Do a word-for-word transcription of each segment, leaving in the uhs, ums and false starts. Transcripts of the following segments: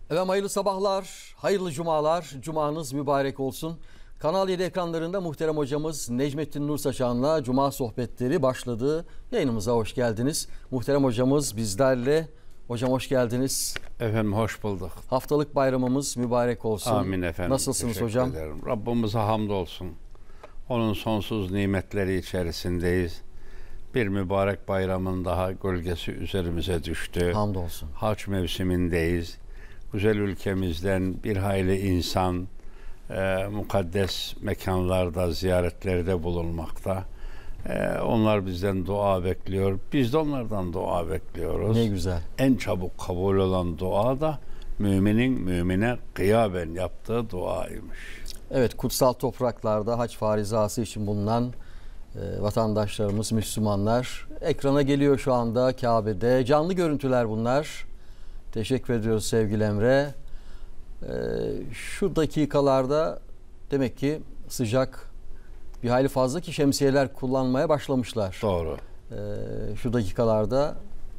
Efendim hayırlı sabahlar, hayırlı cumalar, cumanız mübarek olsun. Kanal yedi ekranlarında muhterem hocamız Necmettin Nursaçan'la Cuma sohbetleri başladı. Yayınımıza hoş geldiniz. Muhterem hocamız bizlerle. Hocam hoş geldiniz. Efendim hoş bulduk. Haftalık bayramımız mübarek olsun. Amin efendim. Nasılsınız Teşekkür hocam? ederim. Rabbimize hamdolsun. Onun sonsuz nimetleri içerisindeyiz. Bir mübarek bayramın daha gölgesi üzerimize düştü. Hamdolsun. Hac mevsimindeyiz. Güzel ülkemizden bir hayli insan e, mukaddes mekanlarda, ziyaretlerde bulunmakta. E, onlar bizden dua bekliyor. Biz de onlardan dua bekliyoruz. Ne güzel. En çabuk kabul olan dua da müminin mümine kıyaben yaptığı duaymış. Evet, kutsal topraklarda hac farizası için bulunan e, vatandaşlarımız, Müslümanlar ekrana geliyor şu anda Kabe'de. Canlı görüntüler bunlar. Teşekkür ediyoruz sevgili Emre. Ee, şu dakikalarda demek ki sıcak bir hayli fazla ki şemsiyeler kullanmaya başlamışlar. Doğru. Ee, şu dakikalarda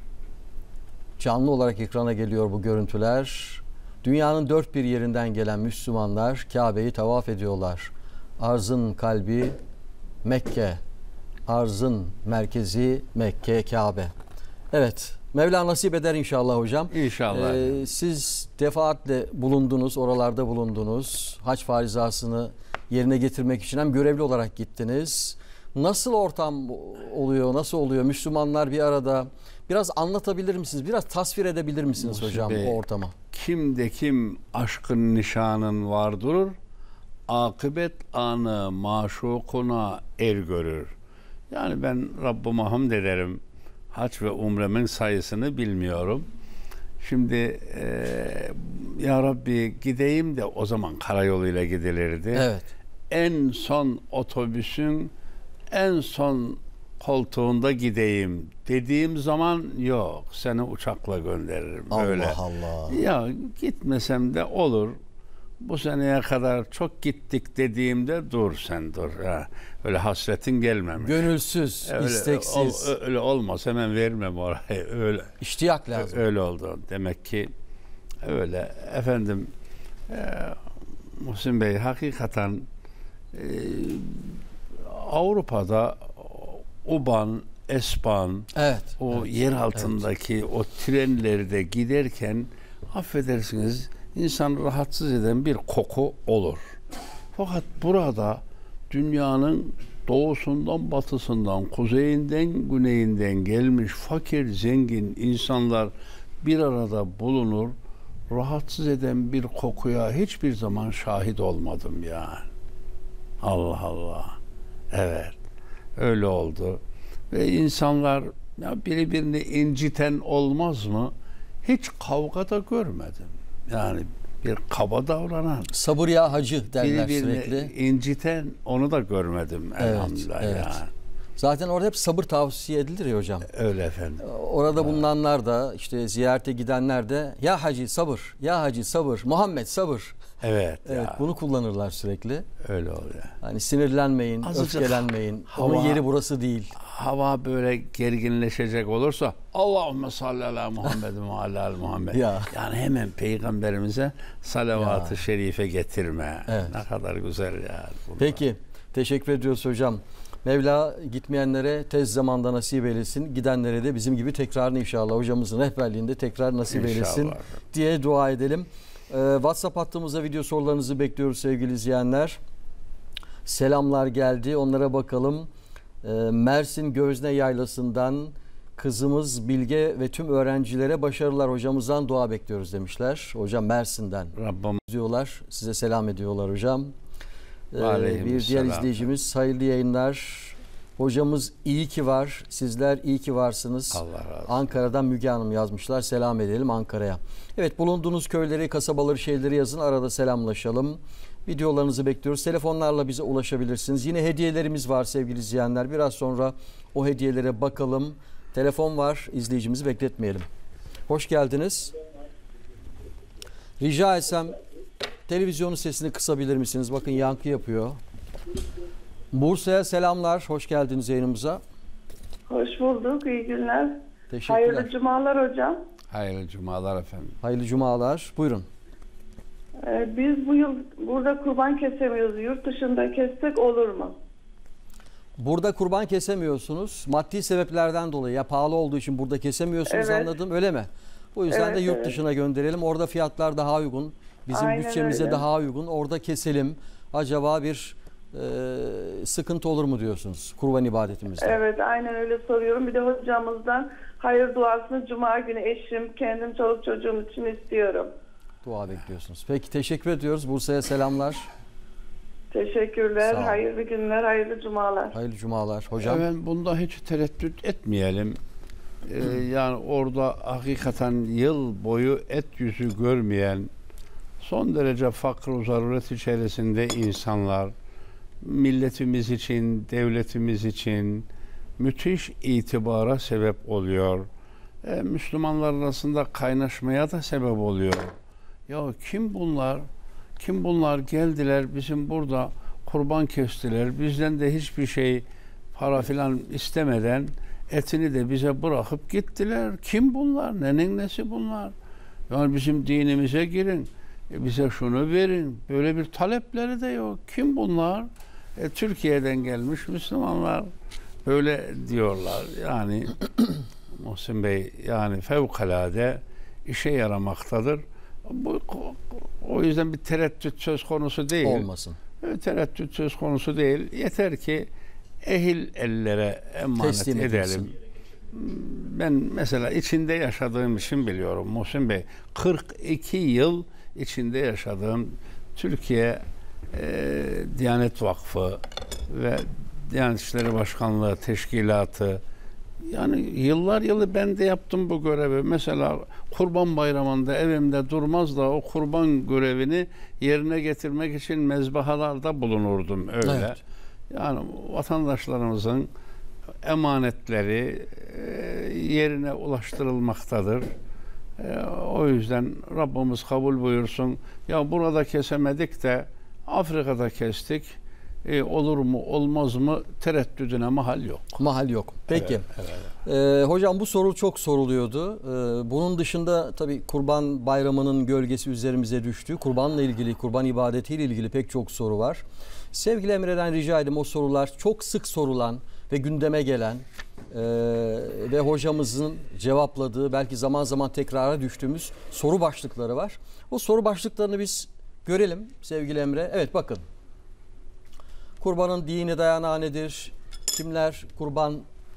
canlı olarak ekrana geliyor bu görüntüler. Dünyanın dört bir yerinden gelen Müslümanlar Kabe'yi tavaf ediyorlar. Arzın kalbi Mekke, arzın merkezi Mekke, Kabe. Evet. Mevla nasip eder inşallah hocam. İnşallah. Ee, siz defaatle bulundunuz, oralarda bulundunuz. Hac farizasını yerine getirmek için hem görevli olarak gittiniz. Nasıl ortam oluyor, nasıl oluyor? Müslümanlar bir arada. Biraz anlatabilir misiniz? Biraz tasvir edebilir misiniz Musi hocam Bey, o ortamı? Kimde kim aşkın nişanın var durur, akıbet anı maşukuna er görür. Yani ben Rabbime hamd ederim. Hac ve umremin sayısını bilmiyorum. Şimdi e, ya Rabbi gideyim de o zaman karayoluyla gidilirdi. Evet. En son otobüsün en son koltuğunda gideyim dediğim zaman yok, seni uçakla gönderirim. Allah Böyle. Allah. Ya gitmesem de olur. Bu seneye kadar çok gittik dediğimde dur sen dur. Ha. Öyle hasretin gelmemiş. Gönülsüz, öyle, isteksiz. Ol, öyle olmaz hemen vermem orayı. Öyle. İştiyak lazım. Öyle oldu. Demek ki öyle. Efendim e, Muhsin Bey hakikaten e, Avrupa'da U-Bahn, S-Bahn, Evet. o evet, yer altındaki evet. o trenlerde giderken affedersiniz İnsanı rahatsız eden bir koku olur. Fakat burada dünyanın doğusundan, batısından, kuzeyinden, güneyinden gelmiş fakir, zengin insanlar bir arada bulunur. Rahatsız eden bir kokuya hiçbir zaman şahit olmadım yani. Allah Allah. Evet. Öyle oldu. Ve insanlar ya birbirini inciten olmaz mı? Hiç kavga da görmedim. Yani bir kaba davranan, sabır ya hacı derler birbirini sürekli. inciten onu da görmedim Evet, elhamdülillah evet. ya. Zaten orada hep sabır tavsiye edilir ya hocam. Öyle efendim. Orada bulunanlar da işte ziyarete gidenler de ya hacı sabır, ya hacı sabır, Muhammed sabır. Evet. Evet, ya. bunu kullanırlar sürekli. Öyle oluyor. Hani sinirlenmeyin, Azıcık öfkelenmeyin. hava- Onun yeri burası değil. Hava böyle gerginleşecek olursa Allahümme salli ala Muhammed ve ala Muhammed. Ya. Yani hemen peygamberimize salavat-ı Ya. şerife getirme. Evet. Ne kadar güzel ya. bunlar. Peki, teşekkür ediyoruz hocam. Mevla gitmeyenlere tez zamanda nasip eylesin. Gidenlere de bizim gibi tekrarını inşallah hocamızın rehberliğinde tekrar nasip İnşallah. eylesin diye dua edelim. Ee, WhatsApp hattımıza video sorularınızı bekliyoruz sevgili izleyenler. Selamlar geldi. Onlara bakalım. Ee, Mersin Gözne Yaylası'ndan kızımız Bilge ve tüm öğrencilere başarılar, hocamızdan dua bekliyoruz demişler. Hocam Mersin'den Rabbim diyorlar. Size selam ediyorlar hocam. Ee, bir Aleykümselam. diğer izleyicimiz hayırlı yayınlar. Hocamız iyi ki var. Sizler iyi ki varsınız. Allah razı olsun. Ankara'dan Müge Hanım yazmışlar. Selam edelim Ankara'ya. Evet, bulunduğunuz köyleri, kasabaları, şehirleri yazın. Arada selamlaşalım. Videolarınızı bekliyoruz. Telefonlarla bize ulaşabilirsiniz. Yine hediyelerimiz var sevgili izleyenler. Biraz sonra o hediyelere bakalım. Telefon var. İzleyicimizi bekletmeyelim. Hoş geldiniz. Rica etsem televizyonun sesini kısabilir misiniz? Bakın yankı yapıyor. Bursa'ya selamlar. Hoş geldiniz yayınımıza. Hoş bulduk. İyi günler. Teşekkürler. Hayırlı cumalar hocam. Hayırlı cumalar efendim. Hayırlı cumalar. Buyurun. Ee, biz bu yıl burada kurban kesemiyoruz. Yurt dışında kessek olur mu? Burada kurban kesemiyorsunuz. Maddi sebeplerden dolayı, ya pahalı olduğu için burada kesemiyorsunuz, Evet. anladım, öyle mi? Bu yüzden Evet, de yurt evet. dışına gönderelim. Orada fiyatlar daha uygun. Bizim Aynen bütçemize öyle. daha uygun. Orada keselim. Acaba bir e, sıkıntı olur mu diyorsunuz kurban ibadetimizde? Evet, aynen öyle soruyorum. Bir de hocamızdan hayır duasını Cuma günü eşim, kendim, çoluk çocuğum için istiyorum. Dua bekliyorsunuz. Peki, teşekkür ediyoruz. Bursa'ya selamlar. Teşekkürler. Sağ olun. Hayırlı günler, hayırlı cumalar. Hayırlı cumalar. Hocam. Evet, bunda hiç tereddüt etmeyelim. Ee, yani orada hakikaten yıl boyu et yüzü görmeyen, son derece fakr zaruret içerisinde insanlar, milletimiz için, devletimiz için müthiş itibara sebep oluyor. Ee, Müslümanlar arasında kaynaşmaya da sebep oluyor. Ya kim bunlar? Kim bunlar? Geldiler bizim burada kurban kestiler. Bizden de hiçbir şey, para filan istemeden etini de bize bırakıp gittiler. Kim bunlar? Nenin nesi bunlar? Yani bizim dinimize girin. E bize şunu verin. Böyle bir talepleri de yok. Kim bunlar? E, Türkiye'den gelmiş Müslümanlar. Böyle diyorlar. Yani Muhsin Bey, yani fevkalade işe yaramaktadır. Bu, o yüzden bir tereddüt söz konusu değil. Olmasın. Tereddüt söz konusu değil. Yeter ki ehil ellere emanet Teslim edelim. edilsin. Ben mesela içinde yaşadığım için biliyorum Muhsin Bey. kırk iki yıl içinde yaşadığım Türkiye e, Diyanet Vakfı ve Diyanet İşleri Başkanlığı Teşkilatı, yani yıllar yılı ben de yaptım bu görevi. Mesela Kurban Bayramı'nda evimde durmaz da o kurban görevini yerine getirmek için mezbahalarda bulunurdum öyle. Evet. Yani vatandaşlarımızın emanetleri e, yerine ulaştırılmaktadır. E, o yüzden Rabbimiz kabul buyursun. Ya burada kesemedik de Afrika'da kestik. E, olur mu olmaz mı tereddüdüne mahal yok. Mahal yok. Peki. Evet, evet. Ee, hocam bu soru çok soruluyordu. Ee, bunun dışında tabii Kurban Bayramı'nın gölgesi üzerimize düştü. Kurbanla ilgili, kurban ibadetiyle ilgili pek çok soru var. Sevgili Emre'den rica edeyim, o sorular çok sık sorulan ve gündeme gelen e, ve hocamızın cevapladığı, belki zaman zaman tekrara düştüğümüz soru başlıkları var. O soru başlıklarını biz görelim sevgili Emre. Evet, bakın. Kurbanın dini dayanağı nedir? Kimler kurban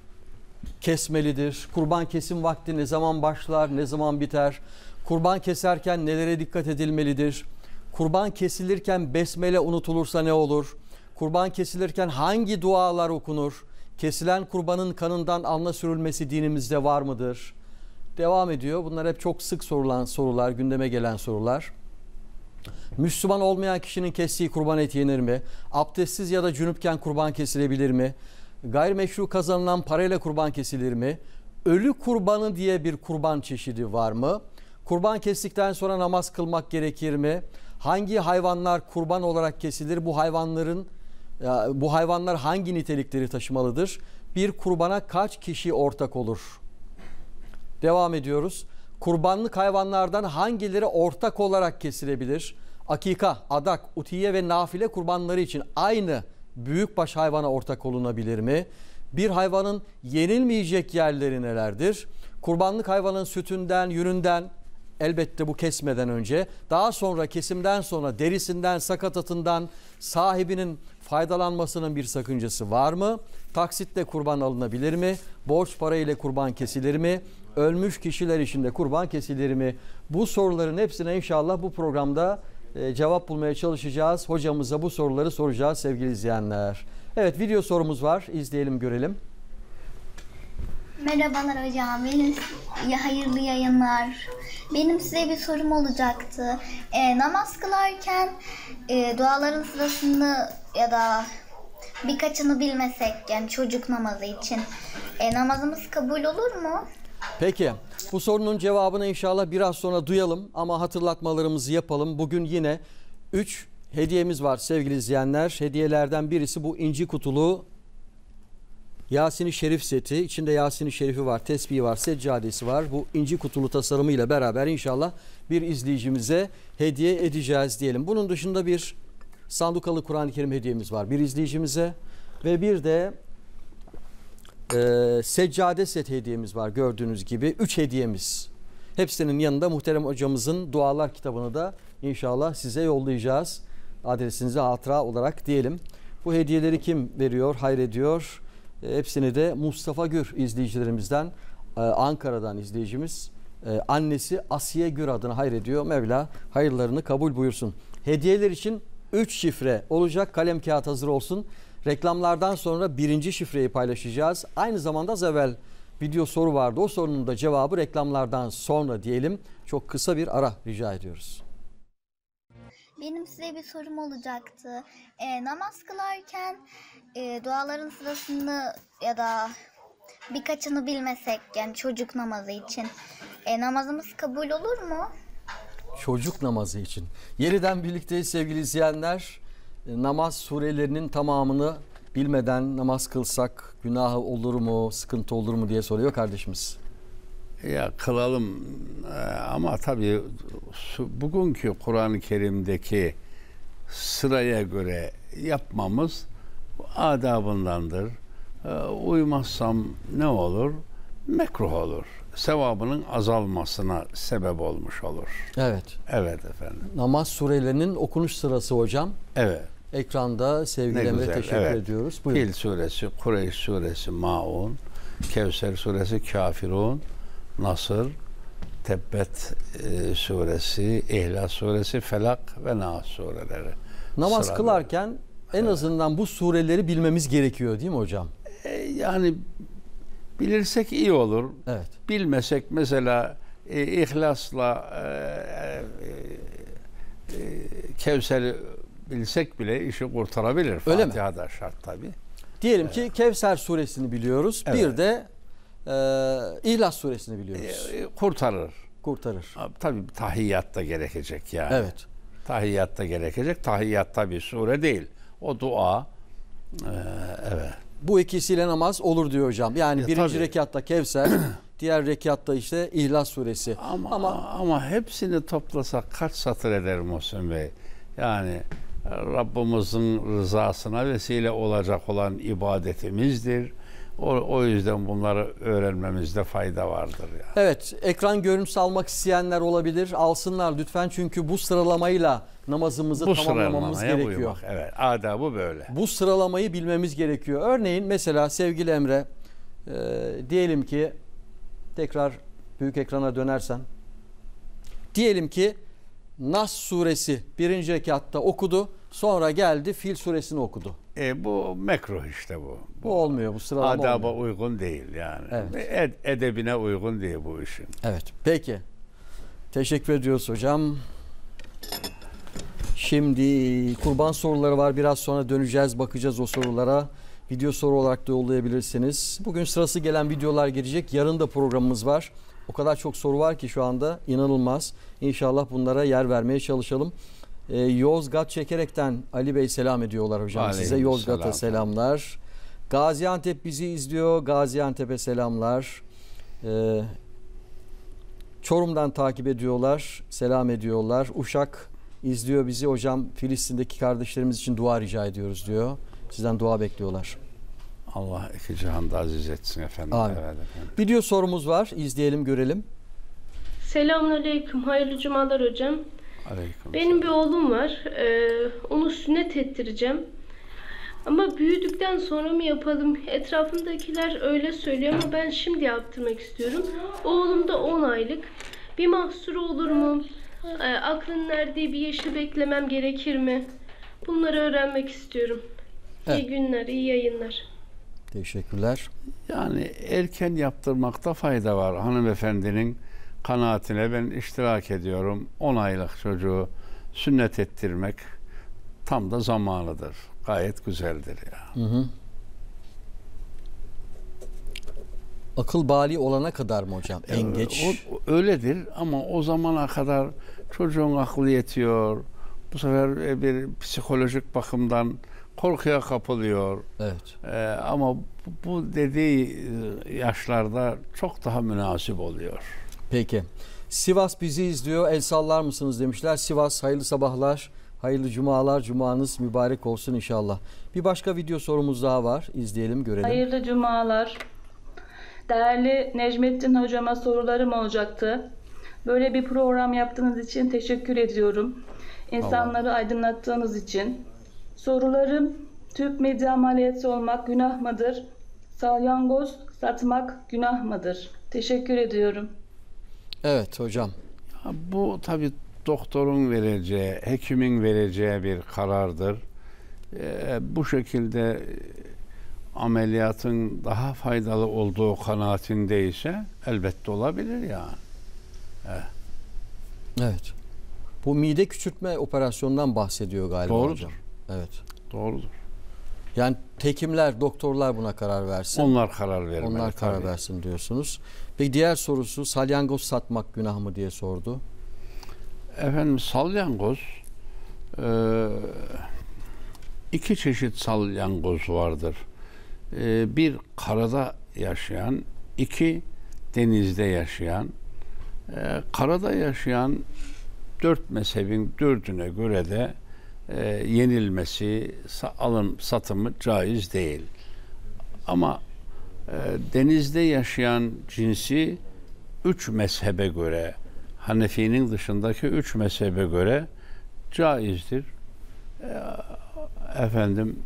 kesmelidir? Kurban kesim vakti ne zaman başlar, ne zaman biter? Kurban keserken nelere dikkat edilmelidir? Kurban kesilirken besmele unutulursa ne olur? Kurban kesilirken hangi dualar okunur? Kesilen kurbanın kanından alna sürülmesi dinimizde var mıdır? Devam ediyor. Bunlar hep çok sık sorulan sorular, gündeme gelen sorular. Müslüman olmayan kişinin kestiği kurban eti yenir mi? Abdestsiz ya da cünüpken kurban kesilebilir mi? Gayrimeşru kazanılan parayla kurban kesilir mi? Ölü kurbanı diye bir kurban çeşidi var mı? Kurban kestikten sonra namaz kılmak gerekir mi? Hangi hayvanlar kurban olarak kesilir? Bu hayvanların bu hayvanlar hangi nitelikleri taşımalıdır? Bir kurbana kaç kişi ortak olur? Devam ediyoruz. Kurbanlık hayvanlardan hangileri ortak olarak kesilebilir? Akika, adak, utiye ve nafile kurbanları için aynı büyükbaş hayvana ortak olunabilir mi? Bir hayvanın yenilmeyecek yerleri nelerdir? Kurbanlık hayvanın sütünden, yününden, elbette bu kesmeden önce, daha sonra kesimden sonra derisinden, sakatatından sahibinin faydalanmasının bir sakıncası var mı? Taksitle kurban alınabilir mi? Borç para ile kurban kesilir mi? Ölmüş kişiler için de kurban kesilir mi? Bu soruların hepsine inşallah bu programda e, cevap bulmaya çalışacağız. Hocamıza bu soruları soracağız sevgili izleyenler. Evet, video sorumuz var. İzleyelim, görelim. Merhabalar hocam. Benim ya hayırlı yayınlar. Benim size bir sorum olacaktı. E, namaz kılarken e, duaların sırasını ya da birkaçını bilmesek, yani çocuk namazı için e, namazımız kabul olur mu? Peki, bu sorunun cevabını inşallah biraz sonra duyalım ama hatırlatmalarımızı yapalım. Bugün yine üç hediyemiz var sevgili izleyenler. Hediyelerden birisi bu inci kutulu Yasin-i Şerif seti. İçinde Yasin-i Şerif'i var, tesbihi var, seccadesi var. Bu inci kutulu tasarımıyla beraber inşallah bir izleyicimize hediye edeceğiz diyelim. Bunun dışında bir sandukalı Kur'an-ı Kerim hediyemiz var bir izleyicimize. Ve bir de e, seccade set hediyemiz var gördüğünüz gibi. Üç hediyemiz. Hepsinin yanında muhterem hocamızın dualar kitabını da inşallah size yollayacağız. Adresinize hatıra olarak diyelim. Bu hediyeleri kim veriyor, hayrediyor? E, hepsini de Mustafa Gür izleyicilerimizden, e, Ankara'dan izleyicimiz. E, annesi Asiye Gür adına hayrediyor. Mevla hayırlarını kabul buyursun. Hediyeler için üç şifre olacak. Kalem kağıt hazır olsun. Reklamlardan sonra birinci şifreyi paylaşacağız. Aynı zamanda az evvel video soru vardı. O sorunun da cevabı reklamlardan sonra diyelim. Çok kısa bir ara rica ediyoruz. Benim size bir sorum olacaktı. E, namaz kılarken e, duaların sırasını ya da birkaçını bilmesek, yani çocuk namazı için e, namazımız kabul olur mu? Çocuk namazı için. Yeniden birlikteyiz sevgili izleyenler. E, namaz surelerinin tamamını bilmeden namaz kılsak günahı olur mu, sıkıntı olur mu diye soruyor kardeşimiz. Ya kılalım ama tabii bugünkü Kur'an-ı Kerim'deki sıraya göre yapmamız adabındandır. Uymazsam ne olur? Mekruh olur. Sevabının azalmasına sebep olmuş olur. Evet. Evet efendim. Namaz surelerinin okunuş sırası hocam. Evet. Ekranda sevgili Ne Emre güzel, teşekkür evet. ediyoruz. Buyurun. Fil suresi, Kureyş suresi, Maun, Kevser suresi, Kafirun, Nasır, Tebbet e, suresi, İhlas suresi, Felak ve Nas sureleri. Namaz Sırada. kılarken en Evet. azından bu sureleri bilmemiz gerekiyor değil mi hocam? E, yani bilirsek iyi olur. Evet. Bilmesek mesela e, İhlas'la e, e, e, Kevser'i bilsek bile işi kurtarabilir. Öyle mi? Fatiha'da şart tabii. Diyelim ki Kevser suresini biliyoruz. Evet. Bir de e, İhlas suresini biliyoruz. E, kurtarır. Kurtarır. Tabii tahiyyat da gerekecek yani. Evet. Tahiyyat da gerekecek. Tahiyyat tabii sure değil. O dua. Ee, evet. Bu ikisiyle namaz olur diyor hocam. Yani Ya, birinci tabii. rekatta Kevser, diğer rekatta işte İhlas suresi. Ama, Ama ama hepsini toplasak kaç satır eder Muhsin Bey? Yani Rabbimizin rızasına vesile olacak olan ibadetimizdir. O, o yüzden bunları öğrenmemizde fayda vardır. Yani. evet, ekran görüntüsü almak isteyenler olabilir. Alsınlar lütfen çünkü bu sıralamayla namazımızı Bu tamamlamamız sıralamaya gerekiyor. uymak. Evet, adabı böyle. Bu sıralamayı bilmemiz gerekiyor. Örneğin mesela sevgili Emre, e, diyelim ki tekrar büyük ekrana dönersen, diyelim ki Nas suresi birinci rekatta okudu, sonra geldi Fil suresini okudu. E, bu mekruh işte bu. Bu olmuyor, bu sıralama Adaba olmuyor. uygun değil yani. Evet. Ed- edebine uygun değil bu işin. Evet, peki. Teşekkür ediyoruz hocam. Şimdi kurban soruları var. Biraz sonra döneceğiz, bakacağız o sorulara. Video soru olarak da yollayabilirsiniz. Bugün sırası gelen videolar gelecek. Yarın da programımız var. O kadar çok soru var ki şu anda inanılmaz. İnşallah bunlara yer vermeye çalışalım. Ee, Yozgat Çekerek'ten Ali Bey selam ediyorlar hocam. Aleyküm Size Yozgat'a selam. selamlar. Gaziantep bizi izliyor. Gaziantep'e selamlar. Ee, Çorum'dan takip ediyorlar. Selam ediyorlar. Uşak izliyor bizi. Hocam Filistin'deki kardeşlerimiz için dua rica ediyoruz diyor. Sizden dua bekliyorlar. Allah iki cihanda aziz etsin efendim. Amin. Evet efendim. Video sorumuz var. İzleyelim, görelim. Selamünaleyküm. Hayırlı cumalar hocam. Aleyküm. Benim bir oğlum var. Ee, onu sünnet ettireceğim. Ama büyüdükten sonra mı yapalım? Etrafımdakiler öyle söylüyor ama ben şimdi yaptırmak istiyorum. Oğlum da on aylık. Bir mahsuru olur mu? Ee, aklının erdiği bir yaşı beklemem gerekir mi? Bunları öğrenmek istiyorum. Evet. İyi günler, iyi yayınlar. Teşekkürler. Yani erken yaptırmakta fayda var. Hanımefendinin kanaatine ben iştirak ediyorum. on aylık çocuğu sünnet ettirmek tam da zamanıdır. Gayet güzeldir ya. Hı hı. Akıl bali olana kadar mı hocam? En Ee, geç. o- o öyledir ama o zamana kadar çocuğun aklı yetiyor. Bu sefer bir psikolojik bakımdan korkuya kapılıyor. Evet. Ee, ama bu, bu dediği yaşlarda çok daha münasip oluyor. Peki. Sivas bizi izliyor. El sallar mısınız demişler. Sivas hayırlı sabahlar, hayırlı cumalar. Cumanız mübarek olsun inşallah. Bir başka video sorumuz daha var. İzleyelim, görelim. Hayırlı cumalar. Değerli Necmettin hocama sorularım olacaktı. Böyle bir program yaptığınız için teşekkür ediyorum. İnsanları aydınlattığınız için. Sorularım: tüp medya ameliyatı olmak günah mıdır? Salyangoz satmak günah mıdır? Teşekkür ediyorum. Evet hocam. Ya bu tabii doktorun vereceği, hekimin vereceği bir karardır. Ee, bu şekilde ameliyatın daha faydalı olduğu kanaatindeyse elbette olabilir yani. Evet. Evet. Bu mide küçültme operasyonundan bahsediyor galiba Doğrudur. hocam. Evet. Doğrudur. Yani hekimler, doktorlar buna karar versin. Onlar karar vermeli. Onlar karar tabii. versin diyorsunuz. Peki diğer sorusu, salyangoz satmak günah mı diye sordu. Efendim salyangoz, e, iki çeşit salyangoz vardır. E, bir karada yaşayan, iki denizde yaşayan. E, karada yaşayan dört mezhebin dördüne göre de e, yenilmesi, sa- alım satımı caiz değil. Ama e, denizde yaşayan cinsi üç mezhebe göre, Hanefi'nin dışındaki üç mezhebe göre caizdir. E, efendim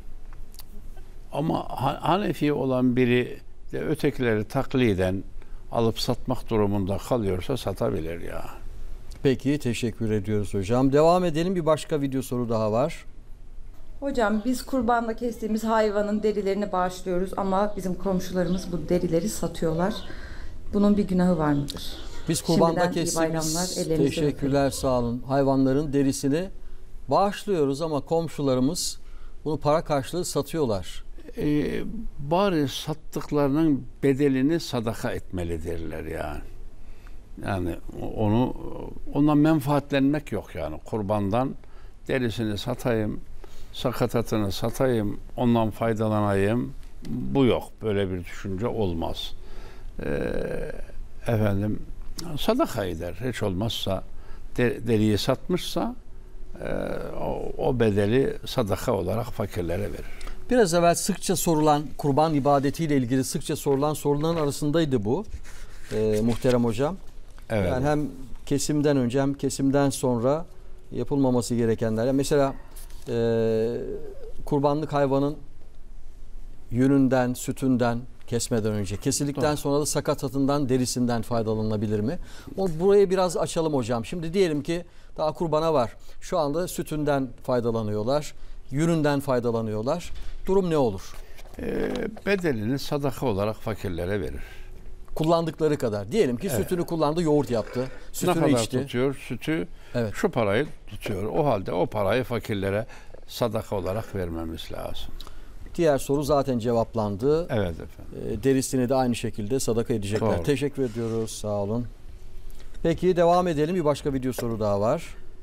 ama Ha- Hanefi olan biri de ötekileri takliden alıp satmak durumunda kalıyorsa satabilir ya. Peki, teşekkür ediyoruz hocam. Devam edelim. Bir başka video soru daha var. Hocam biz kurbanda kestiğimiz hayvanın derilerini bağışlıyoruz ama bizim komşularımız bu derileri satıyorlar. Bunun bir günahı var mıdır? Biz kurbanda Şimdiden iyi bayramlar, kestiğimiz, ellerinizden teşekkürler, sağ olun, hayvanların derisini bağışlıyoruz ama komşularımız bunu para karşılığı satıyorlar. Ee, bari sattıklarının bedelini sadaka etmelidirler yani. Yani onu ondan menfaatlenmek yok yani. Kurbandan derisini satayım, sakatatını satayım, ondan faydalanayım. Bu yok. Böyle bir düşünce olmaz. Ee, efendim sadaka eder. Hiç olmazsa de, deriyi satmışsa e, o, o bedeli sadaka olarak fakirlere verir. Biraz evvel sıkça sorulan, kurban ibadetiyle ilgili sıkça sorulan soruların arasındaydı bu. Ee, muhterem hocam. Evet. Yani hem kesimden önce hem kesimden sonra yapılmaması gerekenler. Yani mesela e, kurbanlık hayvanın yününden, sütünden kesmeden önce, kesildikten sonra da sakatatından, derisinden faydalanılabilir mi? O, burayı biraz açalım hocam. Şimdi diyelim ki daha kurbana var. Şu anda sütünden faydalanıyorlar, yününden faydalanıyorlar. Durum ne olur? E, bedelini sadaka olarak fakirlere verir. Kullandıkları kadar. Diyelim ki Evet. sütünü kullandı, yoğurt yaptı. Ne Sütünü kadar içti. tutuyor? Sütü Evet. şu parayı tutuyor. O halde o parayı fakirlere sadaka olarak vermemiz lazım. Diğer soru zaten cevaplandı. Evet efendim. E, derisini de aynı şekilde sadaka edecekler. Doğru. Teşekkür ediyoruz. Sağ olun. Peki devam edelim. Bir başka video soru daha var.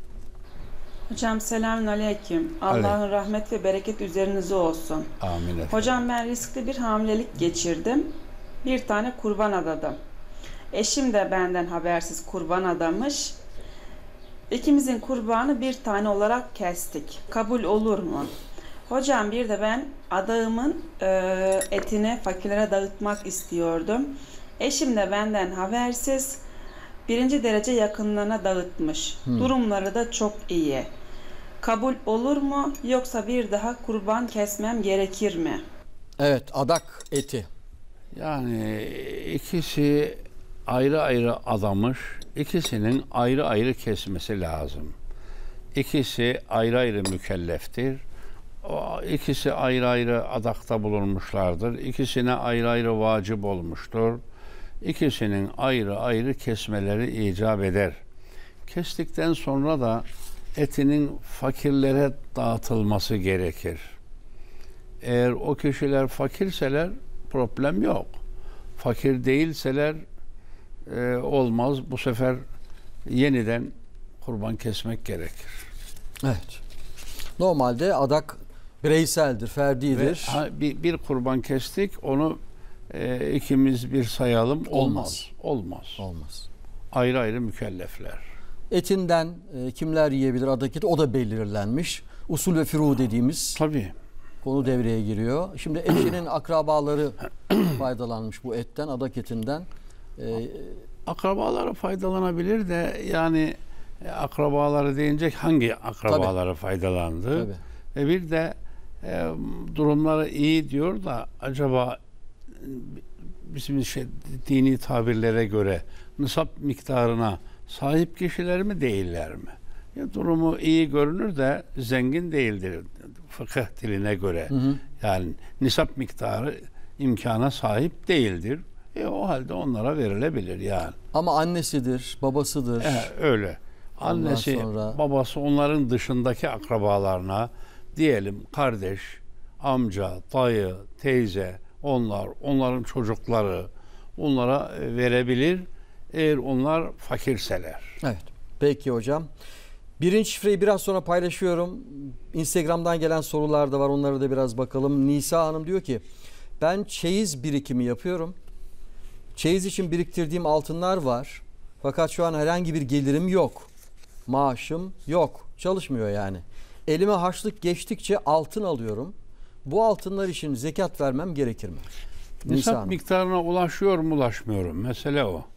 Hocam selamünaleyküm. Allah'ın rahmet ve bereket üzerinize olsun. Amin efendim. Hocam ben riskli bir hamilelik geçirdim. Bir tane kurban adadım. Eşim de benden habersiz kurban adamış. İkimizin kurbanı bir tane olarak kestik. Kabul olur mu? Hocam bir de ben adağımın e, etini fakirlere dağıtmak istiyordum. Eşim de benden habersiz birinci derece yakınlarına dağıtmış. Hmm. Durumları da çok iyi. Kabul olur mu yoksa bir daha kurban kesmem gerekir mi? Evet, adak eti. Yani ikisi ayrı ayrı adamış. İkisinin ayrı ayrı kesmesi lazım. İkisi ayrı ayrı mükelleftir. O ikisi ayrı ayrı adakta bulunmuşlardır. İkisine ayrı ayrı vacip olmuştur. İkisinin ayrı ayrı kesmeleri icap eder. Kestikten sonra da etinin fakirlere dağıtılması gerekir. Eğer o kişiler fakirseler problem yok. Fakir değilseler e, olmaz. Bu sefer yeniden kurban kesmek gerekir. Evet. Normalde adak Bireyseldir, ferdidir. Ve ha, bir, bir kurban kestik, onu e, ikimiz bir sayalım. Olmaz. Olmaz. Olmaz. Ayrı ayrı mükellefler. Etinden e, kimler yiyebilir adak eti, o da belirlenmiş. Usul ve furu dediğimiz Tabii. konu devreye giriyor. Şimdi eşinin akrabaları faydalanmış bu etten, adak etinden. E, Akrabaları faydalanabilir de yani e, akrabaları deyince hangi akrabaları Tabii. faydalandı? Tabii. Ve bir de e, durumları iyi diyor da acaba bizim şey, dini tabirlere göre nisap miktarına sahip kişiler mi değiller mi? Ya durumu iyi görünür de zengin değildir fıkıh diline göre. Hı hı. Yani nisap miktarı imkana sahip değildir. E, o halde onlara verilebilir yani. Ama annesidir, babasıdır. E, öyle. Annesi, sonra... babası onların dışındaki akrabalarına diyelim kardeş, amca, dayı, teyze, onlar, onların çocukları onlara verebilir eğer onlar fakirseler. Evet. Peki hocam. Birinci şifreyi biraz sonra paylaşıyorum. Instagram'dan gelen sorular da var. Onlara da biraz bakalım. Nisa Hanım diyor ki ben çeyiz birikimi yapıyorum. Çeyiz için biriktirdiğim altınlar var. Fakat şu an herhangi bir gelirim yok. Maaşım yok. Çalışmıyor yani. Elime harçlık geçtikçe altın alıyorum. Bu altınlar için zekat vermem gerekir mi? Nisap miktarına ulaşıyor mu ulaşmıyor mu? Mesele o.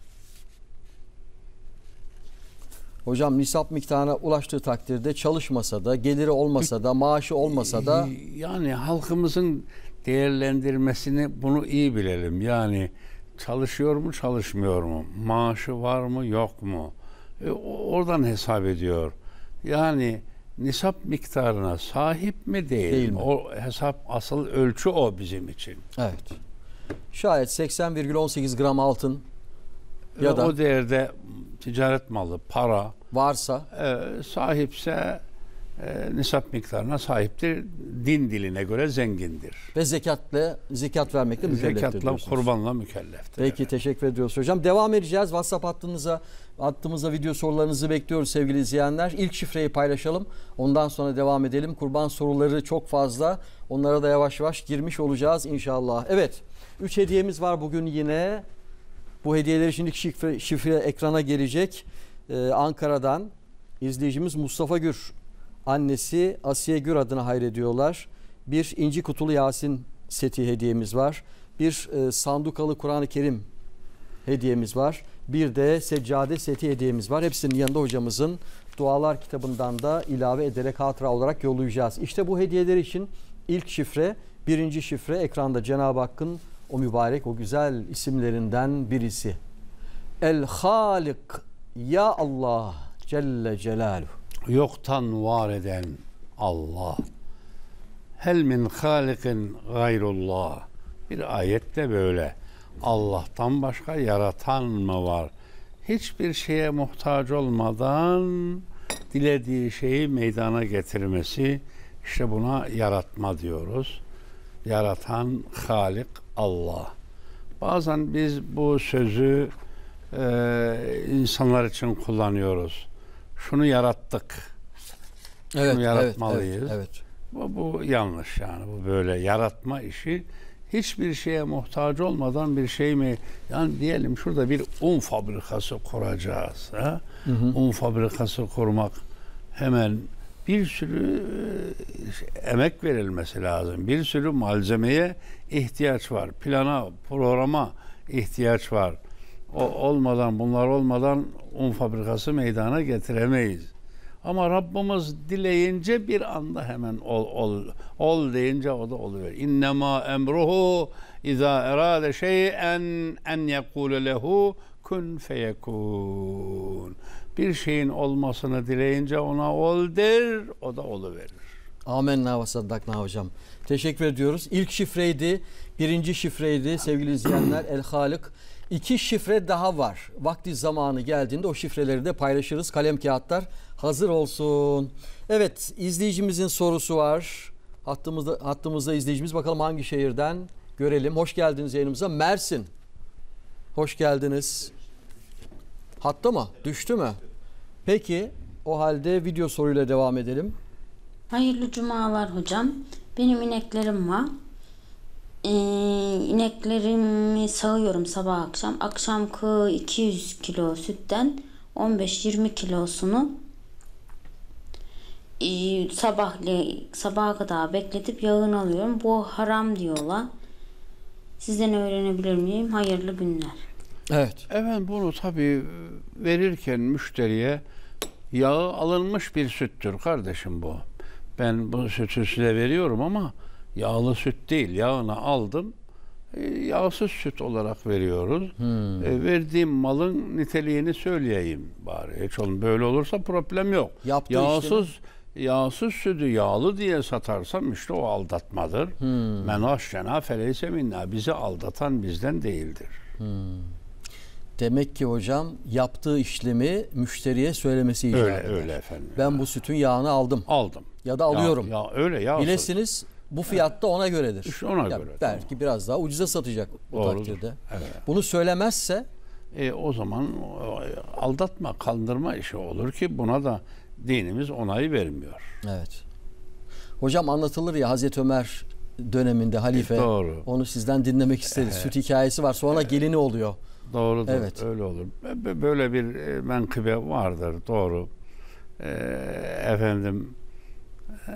Hocam nisap miktarına ulaştığı takdirde çalışmasa da, geliri olmasa da, maaşı olmasa da... Yani halkımızın değerlendirmesini bunu iyi bilelim. Yani çalışıyor mu çalışmıyor mu? Maaşı var mı yok mu? E, oradan hesap ediyor. Yani nisap miktarına sahip mi değil, değil mi? mi? O hesap asıl ölçü o bizim için. Evet. Şayet seksen virgül on sekiz gram altın ya ya da o değerde ticaret malı, para varsa e, sahipse e, nisap miktarına sahiptir. Din diline göre zengindir. Ve zekatla zekat vermekle mükelleftir. Zekatla, kurbanla mükelleftir. Peki evet. Teşekkür ediyoruz hocam. Devam edeceğiz. WhatsApp hattınıza hattımıza video sorularınızı bekliyoruz sevgili izleyenler. İlk şifreyi paylaşalım. Ondan sonra devam edelim. Kurban soruları çok fazla. Onlara da yavaş yavaş girmiş olacağız inşallah. Evet. Üç hediyemiz var bugün yine. Bu hediyeler için ilk şifre, şifre ekrana gelecek. Ee, Ankara'dan izleyicimiz Mustafa Gür. Annesi Asiye Gür adına hayrediyorlar. Bir inci kutulu Yasin seti hediyemiz var. Bir e, sandukalı Kur'an-ı Kerim hediyemiz var. Bir de seccade seti hediyemiz var. Hepsinin yanında hocamızın dualar kitabından da ilave ederek hatıra olarak yollayacağız. İşte bu hediyeler için ilk şifre, birinci şifre ekranda Cenab-ı Hakk'ın o mübarek, o güzel isimlerinden birisi. El-Halik, Ya Allah Celle Celaluhu. Yoktan var eden Allah. Hel min halikin gayrullah. Bir ayette böyle. Allah'tan başka yaratan mı var? Hiçbir şeye muhtaç olmadan dilediği şeyi meydana getirmesi, işte buna yaratma diyoruz. Yaratan Halik Allah. Bazen biz bu sözü e, insanlar için kullanıyoruz. Şunu yarattık. Evet, Şunu yaratmalıyız. Evet, evet. Bu, bu yanlış yani. Bu böyle yaratma işi hiçbir şeye muhtaç olmadan bir şey mi? Yani diyelim şurada bir un fabrikası kuracağız. Ha? Hı hı. Un fabrikası kurmak hemen bir sürü e, emek verilmesi lazım. Bir sürü malzemeye ihtiyaç var. Plana, programa ihtiyaç var. O olmadan, bunlar olmadan un fabrikası meydana getiremeyiz. Ama Rabbimiz dileyince bir anda hemen ol, ol, ol deyince o da oluyor. İnnemâ emruhu izâ erâde şey'en en yekûle lehu kun feyekûn. Bir şeyin olmasını dileyince ona ol der, o da oluverir. Amenna ve saddakna hocam. Teşekkür ediyoruz. İlk şifreydi, birinci şifreydi sevgili izleyenler. El-Halik. İki şifre daha var. Vakti zamanı geldiğinde o şifreleri de paylaşırız. Kalem kağıtlar hazır olsun. Evet, izleyicimizin sorusu var. Hattımızda, hattımızda izleyicimiz, bakalım hangi şehirden görelim. Hoş geldiniz yayınımıza. Mersin. Hoş geldiniz. Hatta mı? Düştü mü? Peki o halde video soruyla devam edelim. Hayırlı cumalar hocam. Benim ineklerim var. Ee, ineklerimi sağıyorum sabah akşam. Akşamki iki yüz kilo sütten on beş yirmi kilosunu e, sabahle, sabaha kadar bekletip yağını alıyorum. Bu haram diyorlar. Sizden öğrenebilir miyim? Hayırlı günler. Evet. Efendim bunu tabii verirken müşteriye yağı alınmış bir süttür kardeşim bu. Ben bu sütü size veriyorum ama yağlı süt değil. Yağını aldım. E, yağsız süt olarak veriyoruz. Hmm. E, verdiğim malın niteliğini söyleyeyim bari. Hiç olun böyle olursa problem yok. Yaptığı Yağsız yağsız sütü yağlı diye satarsam işte o aldatmadır. Hmm. Men aşşena feleyse minna. Bizi aldatan bizden değildir. Hmm. Demek ki hocam yaptığı işlemi müşteriye söylemesi icap Öyle eder. öyle efendim. Ben bu sütün yağını aldım. Aldım. Ya da alıyorum. Ya, ya öyle yağsız. Bilesiniz bu fiyatta ona göredir. İşte ona Ya göre, belki tamam. biraz daha ucuza satacak bu Doğrudur. takdirde. Evet. Bunu söylemezse E, o zaman e, aldatma, kandırma işi olur ki buna da dinimiz onayı vermiyor. evet. Hocam anlatılır ya Hazreti Ömer döneminde halife. E, doğru. Onu sizden dinlemek isteriz. Süt hikayesi var. Sonra gelini oluyor. Doğrudur. Evet. Öyle olur. Böyle bir e, menkıbe vardır. Doğru. E, efendim e,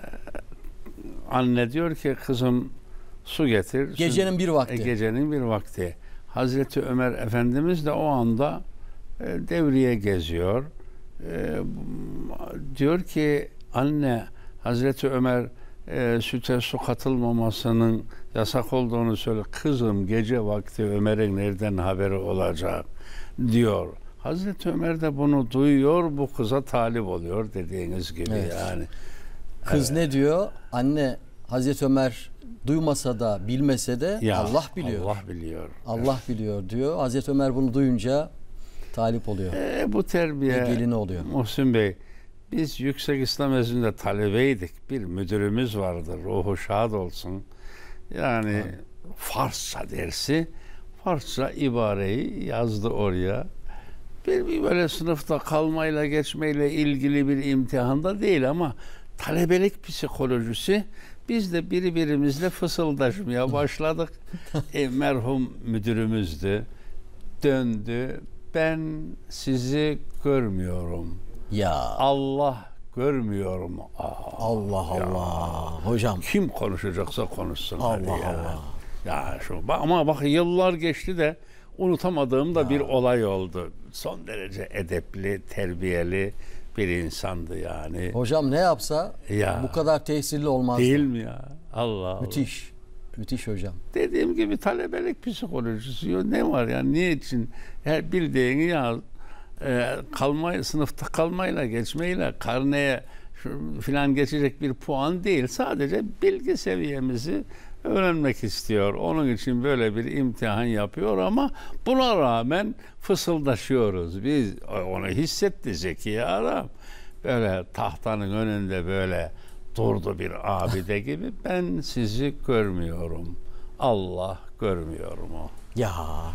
anne diyor ki kızım su getir. Su- Gecenin bir vakti. E, gecenin bir vakti. Hazreti Ömer Efendimiz de o anda e, devriye geziyor. E, diyor ki anne Hazreti Ömer e, süte su katılmamasının yasak olduğunu söyle. Kızım gece vakti Ömer'in nereden haberi olacak diyor. Hazreti Ömer de bunu duyuyor, bu kıza talip oluyor dediğiniz gibi Evet. yani. Kız ne diyor? Anne Hazreti Ömer duymasa da bilmese de Ya, Allah biliyor. Allah biliyor. Allah biliyor diyor. Hazreti Ömer bunu duyunca talip oluyor. E, bu terbiye Ve gelini oluyor. Muhsin Bey, biz Yüksek İslam Enstitüsü'nde talebeydik. Bir müdürümüz vardı. Ruhu şad olsun. Yani Farsça dersi. Farsça ibareyi yazdı oraya. Bir, bir böyle sınıfta kalmayla geçmeyle ilgili bir imtihanda değil ama talebelik psikolojisi, biz de birbirimizle fısıldaşmaya başladık. e, merhum müdürümüzdü. Döndü. Ben sizi görmüyorum. Ya Allah görmüyorum. Aa, Allah ya. Allah. Hocam Kim konuşacaksa konuşsun. Allah hadi ya. Allah. Ya şu ba- ama bak yıllar geçti de unutamadığım da bir olay oldu. Son derece edepli, terbiyeli bir insandı yani. hocam ne yapsa Ya. bu kadar tesirli olmazdı. Değil mi ya? Allah Allah. Müthiş. Müthiş hocam. Dediğim gibi talebelik psikolojisi yok. Ne var yani? Niçin? Her bildiğini ya e, kalmayı, sınıfta kalmayla geçmeyle karneye şu filan geçecek bir puan değil. Sadece bilgi seviyemizi öğrenmek istiyor. Onun için böyle bir imtihan yapıyor ama buna rağmen fısıldaşıyoruz. Biz onu hissetti Zeki Aram. Böyle tahtanın önünde böyle durdu bir abide gibi. Ben sizi görmüyorum. Allah görmüyorum o. Ya.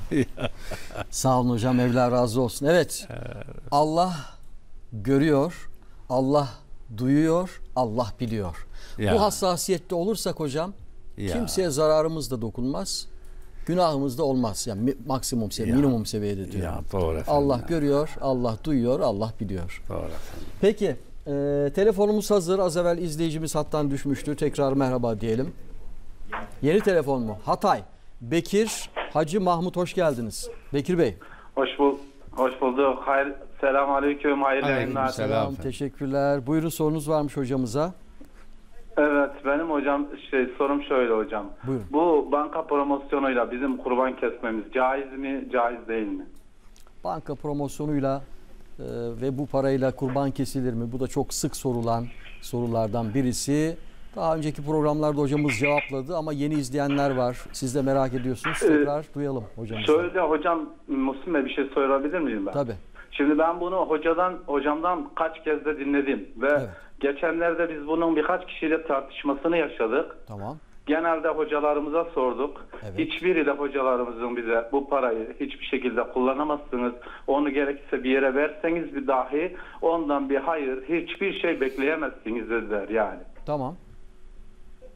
Sağ olun hocam. Mevla razı olsun. Evet. Allah görüyor. Allah duyuyor. Allah biliyor. Ya. Bu hassasiyette olursak hocam Ya. kimseye zararımız da dokunmaz. Günahımız da olmaz. Yani mi- maksimum seviye, Ya. minimum seviyede diyor. Ya doğru efendim. Allah ya. görüyor, Allah duyuyor, Allah biliyor. Doğru efendim. Peki, e, telefonumuz hazır. Az evvel izleyicimiz hattan düşmüştü. Tekrar merhaba diyelim. Yeni telefon mu? Hatay. Bekir Hacı Mahmut, hoş geldiniz. Bekir Bey. Hoş bul hoş bulduk. Hayır, selam aleyküm. Hayırlı yayınlar. Selam Selam, efendim. teşekkürler. Buyurun, sorunuz varmış hocamıza. Evet, benim hocam şey sorum şöyle hocam. Buyurun. Bu banka promosyonuyla bizim kurban kesmemiz caiz mi, caiz değil mi? Banka promosyonuyla e, ve bu parayla kurban kesilir mi? Bu da çok sık sorulan sorulardan birisi. Daha önceki programlarda hocamız cevapladı ama yeni izleyenler var. Siz de merak ediyorsunuz. Tekrar duyalım hocamızdan. Şöyle hocam, Muhsin Bey bir şey sorabilir miyim ben? Tabii. Şimdi ben bunu hocadan hocamdan kaç kez de dinledim ve Evet. geçenlerde biz bunun birkaç kişiyle tartışmasını yaşadık. Tamam. Genelde hocalarımıza sorduk. Evet. Hiçbiri de hocalarımızın bize bu parayı hiçbir şekilde kullanamazsınız. Onu gerekirse bir yere verseniz bir dahi ondan bir hayır, hiçbir şey bekleyemezsiniz dediler yani. Tamam.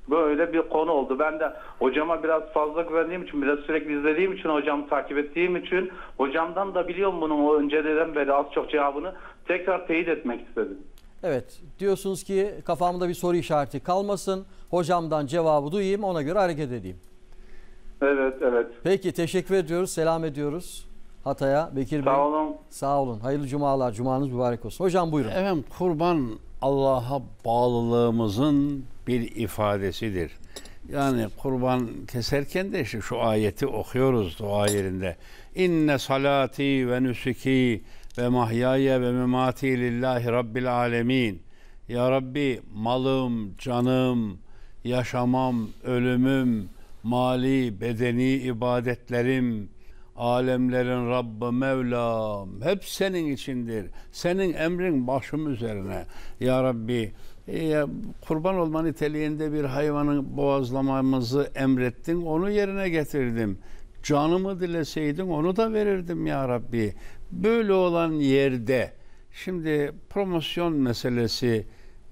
Böyle bir konu oldu. Ben de hocama biraz fazla güvendiğim için, biraz sürekli izlediğim için, hocamı takip ettiğim için, hocamdan da biliyorum bunun o önceden beri az çok cevabını, tekrar teyit etmek istedim. Evet, diyorsunuz ki kafamda bir soru işareti kalmasın, hocamdan cevabı duyayım, ona göre hareket edeyim. Evet, evet. Peki, teşekkür ediyoruz, selam ediyoruz Hatay'a. Bekir Bey. Sağ olun. Sağ olun. Hayırlı cumalar, cumanız mübarek olsun. Hocam buyurun. Efendim, kurban Allah'a bağlılığımızın bir ifadesidir. Yani kurban keserken de işte şu ayeti okuyoruz dua yerinde. İnne salati ve nusuki ve mahyaya ve memati lillahi rabbil alemin. Ya Rabbi, malım, canım, yaşamam, ölümüm, mali, bedeni ibadetlerim, alemlerin Rabbi Mevlam hep senin içindir. Senin emrin başım üzerine. Ya Rabbi, e, kurban olma niteliğinde bir hayvanı boğazlamamızı emrettin, onu yerine getirdim. Canımı dileseydin onu da verirdim ya Rabbi. Böyle olan yerde şimdi promosyon meselesi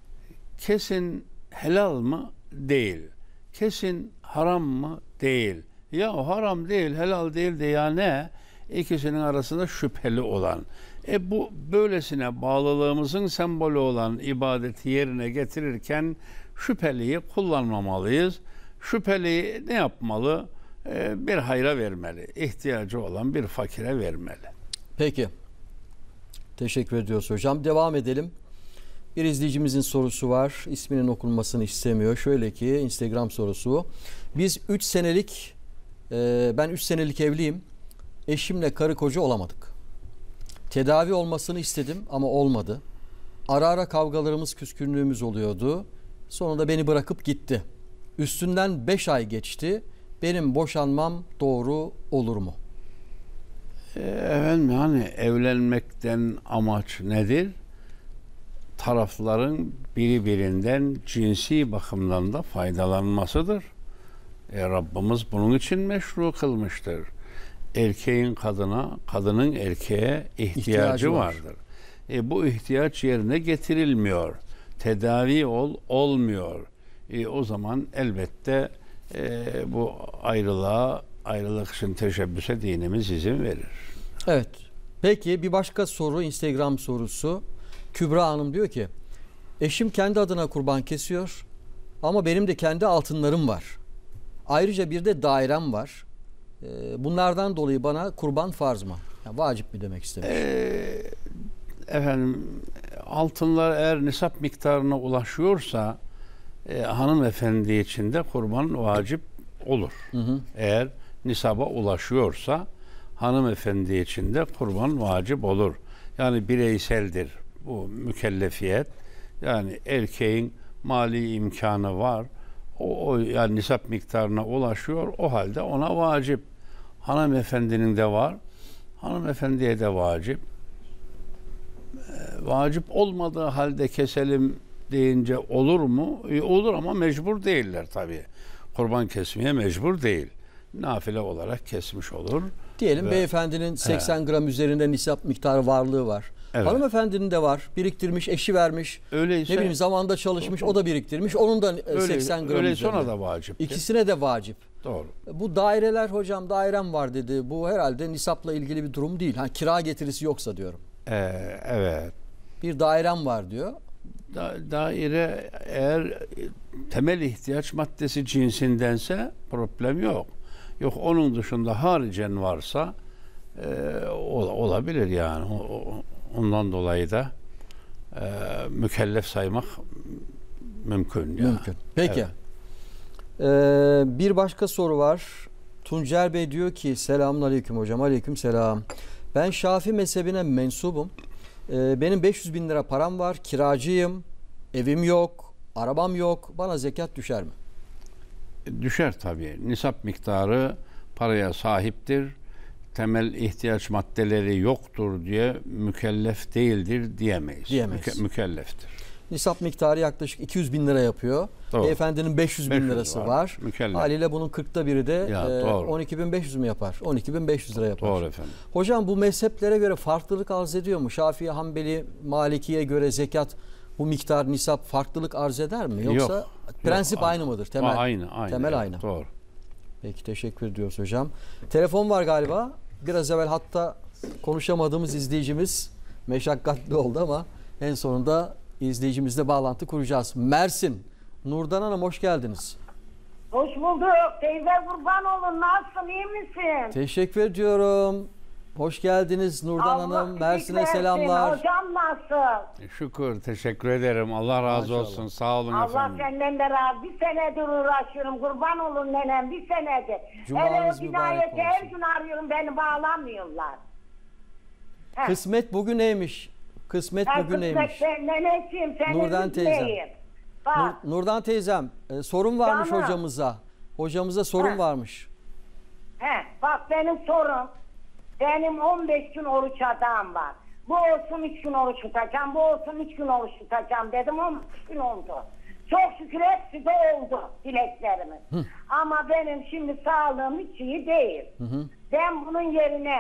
kesin helal mı? Değil. Kesin haram mı? Değil. Ya o haram değil, helal değil de ya ne? İkisinin arasında şüpheli olan. E bu böylesine bağlılığımızın sembolü olan ibadeti yerine getirirken şüpheliyi kullanmamalıyız. Şüpheliyi ne yapmalı? E, bir hayra vermeli. İhtiyacı olan bir fakire vermeli. Peki. Teşekkür ediyoruz hocam. Devam edelim. Bir izleyicimizin sorusu var. İsminin okunmasını istemiyor. Şöyle ki, Instagram sorusu. Biz üç senelik ben üç senelik evliyim. Eşimle karı koca olamadık. Tedavi olmasını istedim ama olmadı. Ara ara kavgalarımız, küskünlüğümüz oluyordu. Sonunda beni bırakıp gitti. Üstünden beş ay geçti. Benim boşanmam doğru olur mu? Efendim, yani evlenmekten amaç nedir? Tarafların birbirinden cinsi bakımdan da faydalanmasıdır. E, Rabbimiz bunun için meşru kılmıştır. Erkeğin kadına, kadının erkeğe ihtiyacı, ihtiyacı var. vardır. E, bu ihtiyaç yerine getirilmiyor. Tedavi ol, olmuyor. E, o zaman elbette e, bu ayrılığa, ayrılık için teşebbüse dinimiz izin verir. Evet. Peki bir başka soru, Instagram sorusu. Kübra Hanım diyor ki, eşim kendi adına kurban kesiyor ama benim de kendi altınlarım var. Ayrıca bir de dairem var. Bunlardan dolayı bana kurban farz mı? Yani vacip mi demek istemiş? Ee, efendim, altınlar eğer nisap miktarına ulaşıyorsa e, hanımefendi için de kurban vacip olur. Hı hı. Eğer nisaba ulaşıyorsa hanımefendi için de kurban vacip olur. Yani bireyseldir bu mükellefiyet. Yani erkeğin mali imkanı var. O, o yani nisap miktarına ulaşıyor. O halde ona vacip. Hanımefendinin de var. Hanımefendiye de vacip. E, vacip olmadığı halde keselim deyince olur mu? E, olur ama mecbur değiller tabii. Kurban kesmeye mecbur değil. Nafile olarak kesmiş olur. Diyelim Ve, beyefendinin seksen he. gram üzerinde nisap miktarı varlığı var. Evet. Hanımefendinin de var. Biriktirmiş, eşi vermiş. Öyleyse, ne bileyim zamanında çalışmış, o da biriktirmiş. Onun da öyle, seksen gram öyle üzerinde. Öyle sonra da vacip. İkisine de vacip. Doğru. Bu daireler, hocam dairem var dedi. Bu herhalde nisapla ilgili bir durum değil. Ha, kira getirisi yoksa diyorum. Ee, evet. Bir dairem var diyor. Da, daire eğer temel ihtiyaç maddesi cinsindense problem yok. Yok, onun dışında haricen varsa e, olabilir yani. O, ondan dolayı da e, mükellef saymak mümkün. Mümkün. Ya. Peki. Evet. Ee, bir başka soru var. Tuncer Bey diyor ki, selamun aleyküm hocam. Aleyküm selam. Ben Şafii mezhebine mensubum. Ee, benim beş yüz bin lira param var. Kiracıyım. Evim yok. Arabam yok. Bana zekat düşer mi? Düşer tabii. Nisap miktarı paraya sahiptir. Temel ihtiyaç maddeleri yoktur diye mükellef değildir diyemeyiz. Diyemeyiz. Müke- mükelleftir. Nisap miktarı yaklaşık iki yüz bin lira yapıyor. Doğru. Beyefendinin beş yüz bin lirası var. var. Mükellef. Haliyle bunun kırkta biri de ya, e, on iki bin beş yüz mü yapar? on iki bin beş yüz lira yapar. Doğru efendim. Hocam bu mezheplere göre farklılık arz ediyor mu? Şafii, Hanbeli, Maliki'ye göre zekat bu miktar nisap farklılık arz eder mi? Yoksa Yok, prensip yok, aynı mıdır? Temel, aynı, aynı. temel evet, aynı. Doğru. Peki teşekkür ediyoruz hocam. Telefon var galiba. Biraz evvel hatta konuşamadığımız izleyicimiz meşakkatli oldu ama en sonunda izleyicimizle bağlantı kuracağız. Mersin. Nurdan Hanım hoş geldiniz. Hoş bulduk. Teyze kurban olun. Nasılsın? İyi misin? Teşekkür ediyorum. Hoş geldiniz Nurdan Allah Hanım. iyilik Mersin'e versin. selamlar. Hocam nasıl? Şükür, teşekkür ederim. Allah razı Maşallah. olsun. Sağ olun Allah efendim. senden de razı. Bir senedir uğraşıyorum. Kurban olun nenem. Bir senedir. Cumanız Hele o mübarek cinayeti her olsun. gün arıyorum. Beni bağlamıyorlar. Heh. Kısmet bugüneymiş. Kısmet Ha, bugüneymiş. kısmet ben neneciğim. Sen Nurdan teyzem. Bak. Nur- Nurdan teyzem e, sorun varmış Canım. hocamıza. Hocamıza sorun Ha. varmış. He, bak benim sorum. Benim on beş gün oruç adağım var. Bu olsun üç gün oruç tutacağım, bu olsun üç gün oruç tutacağım dedim, on beş gün oldu. Çok şükür hepsi de oldu dileklerimiz. Hı. Ama benim şimdi sağlığım hiç iyi değil. Hı hı. Ben bunun yerine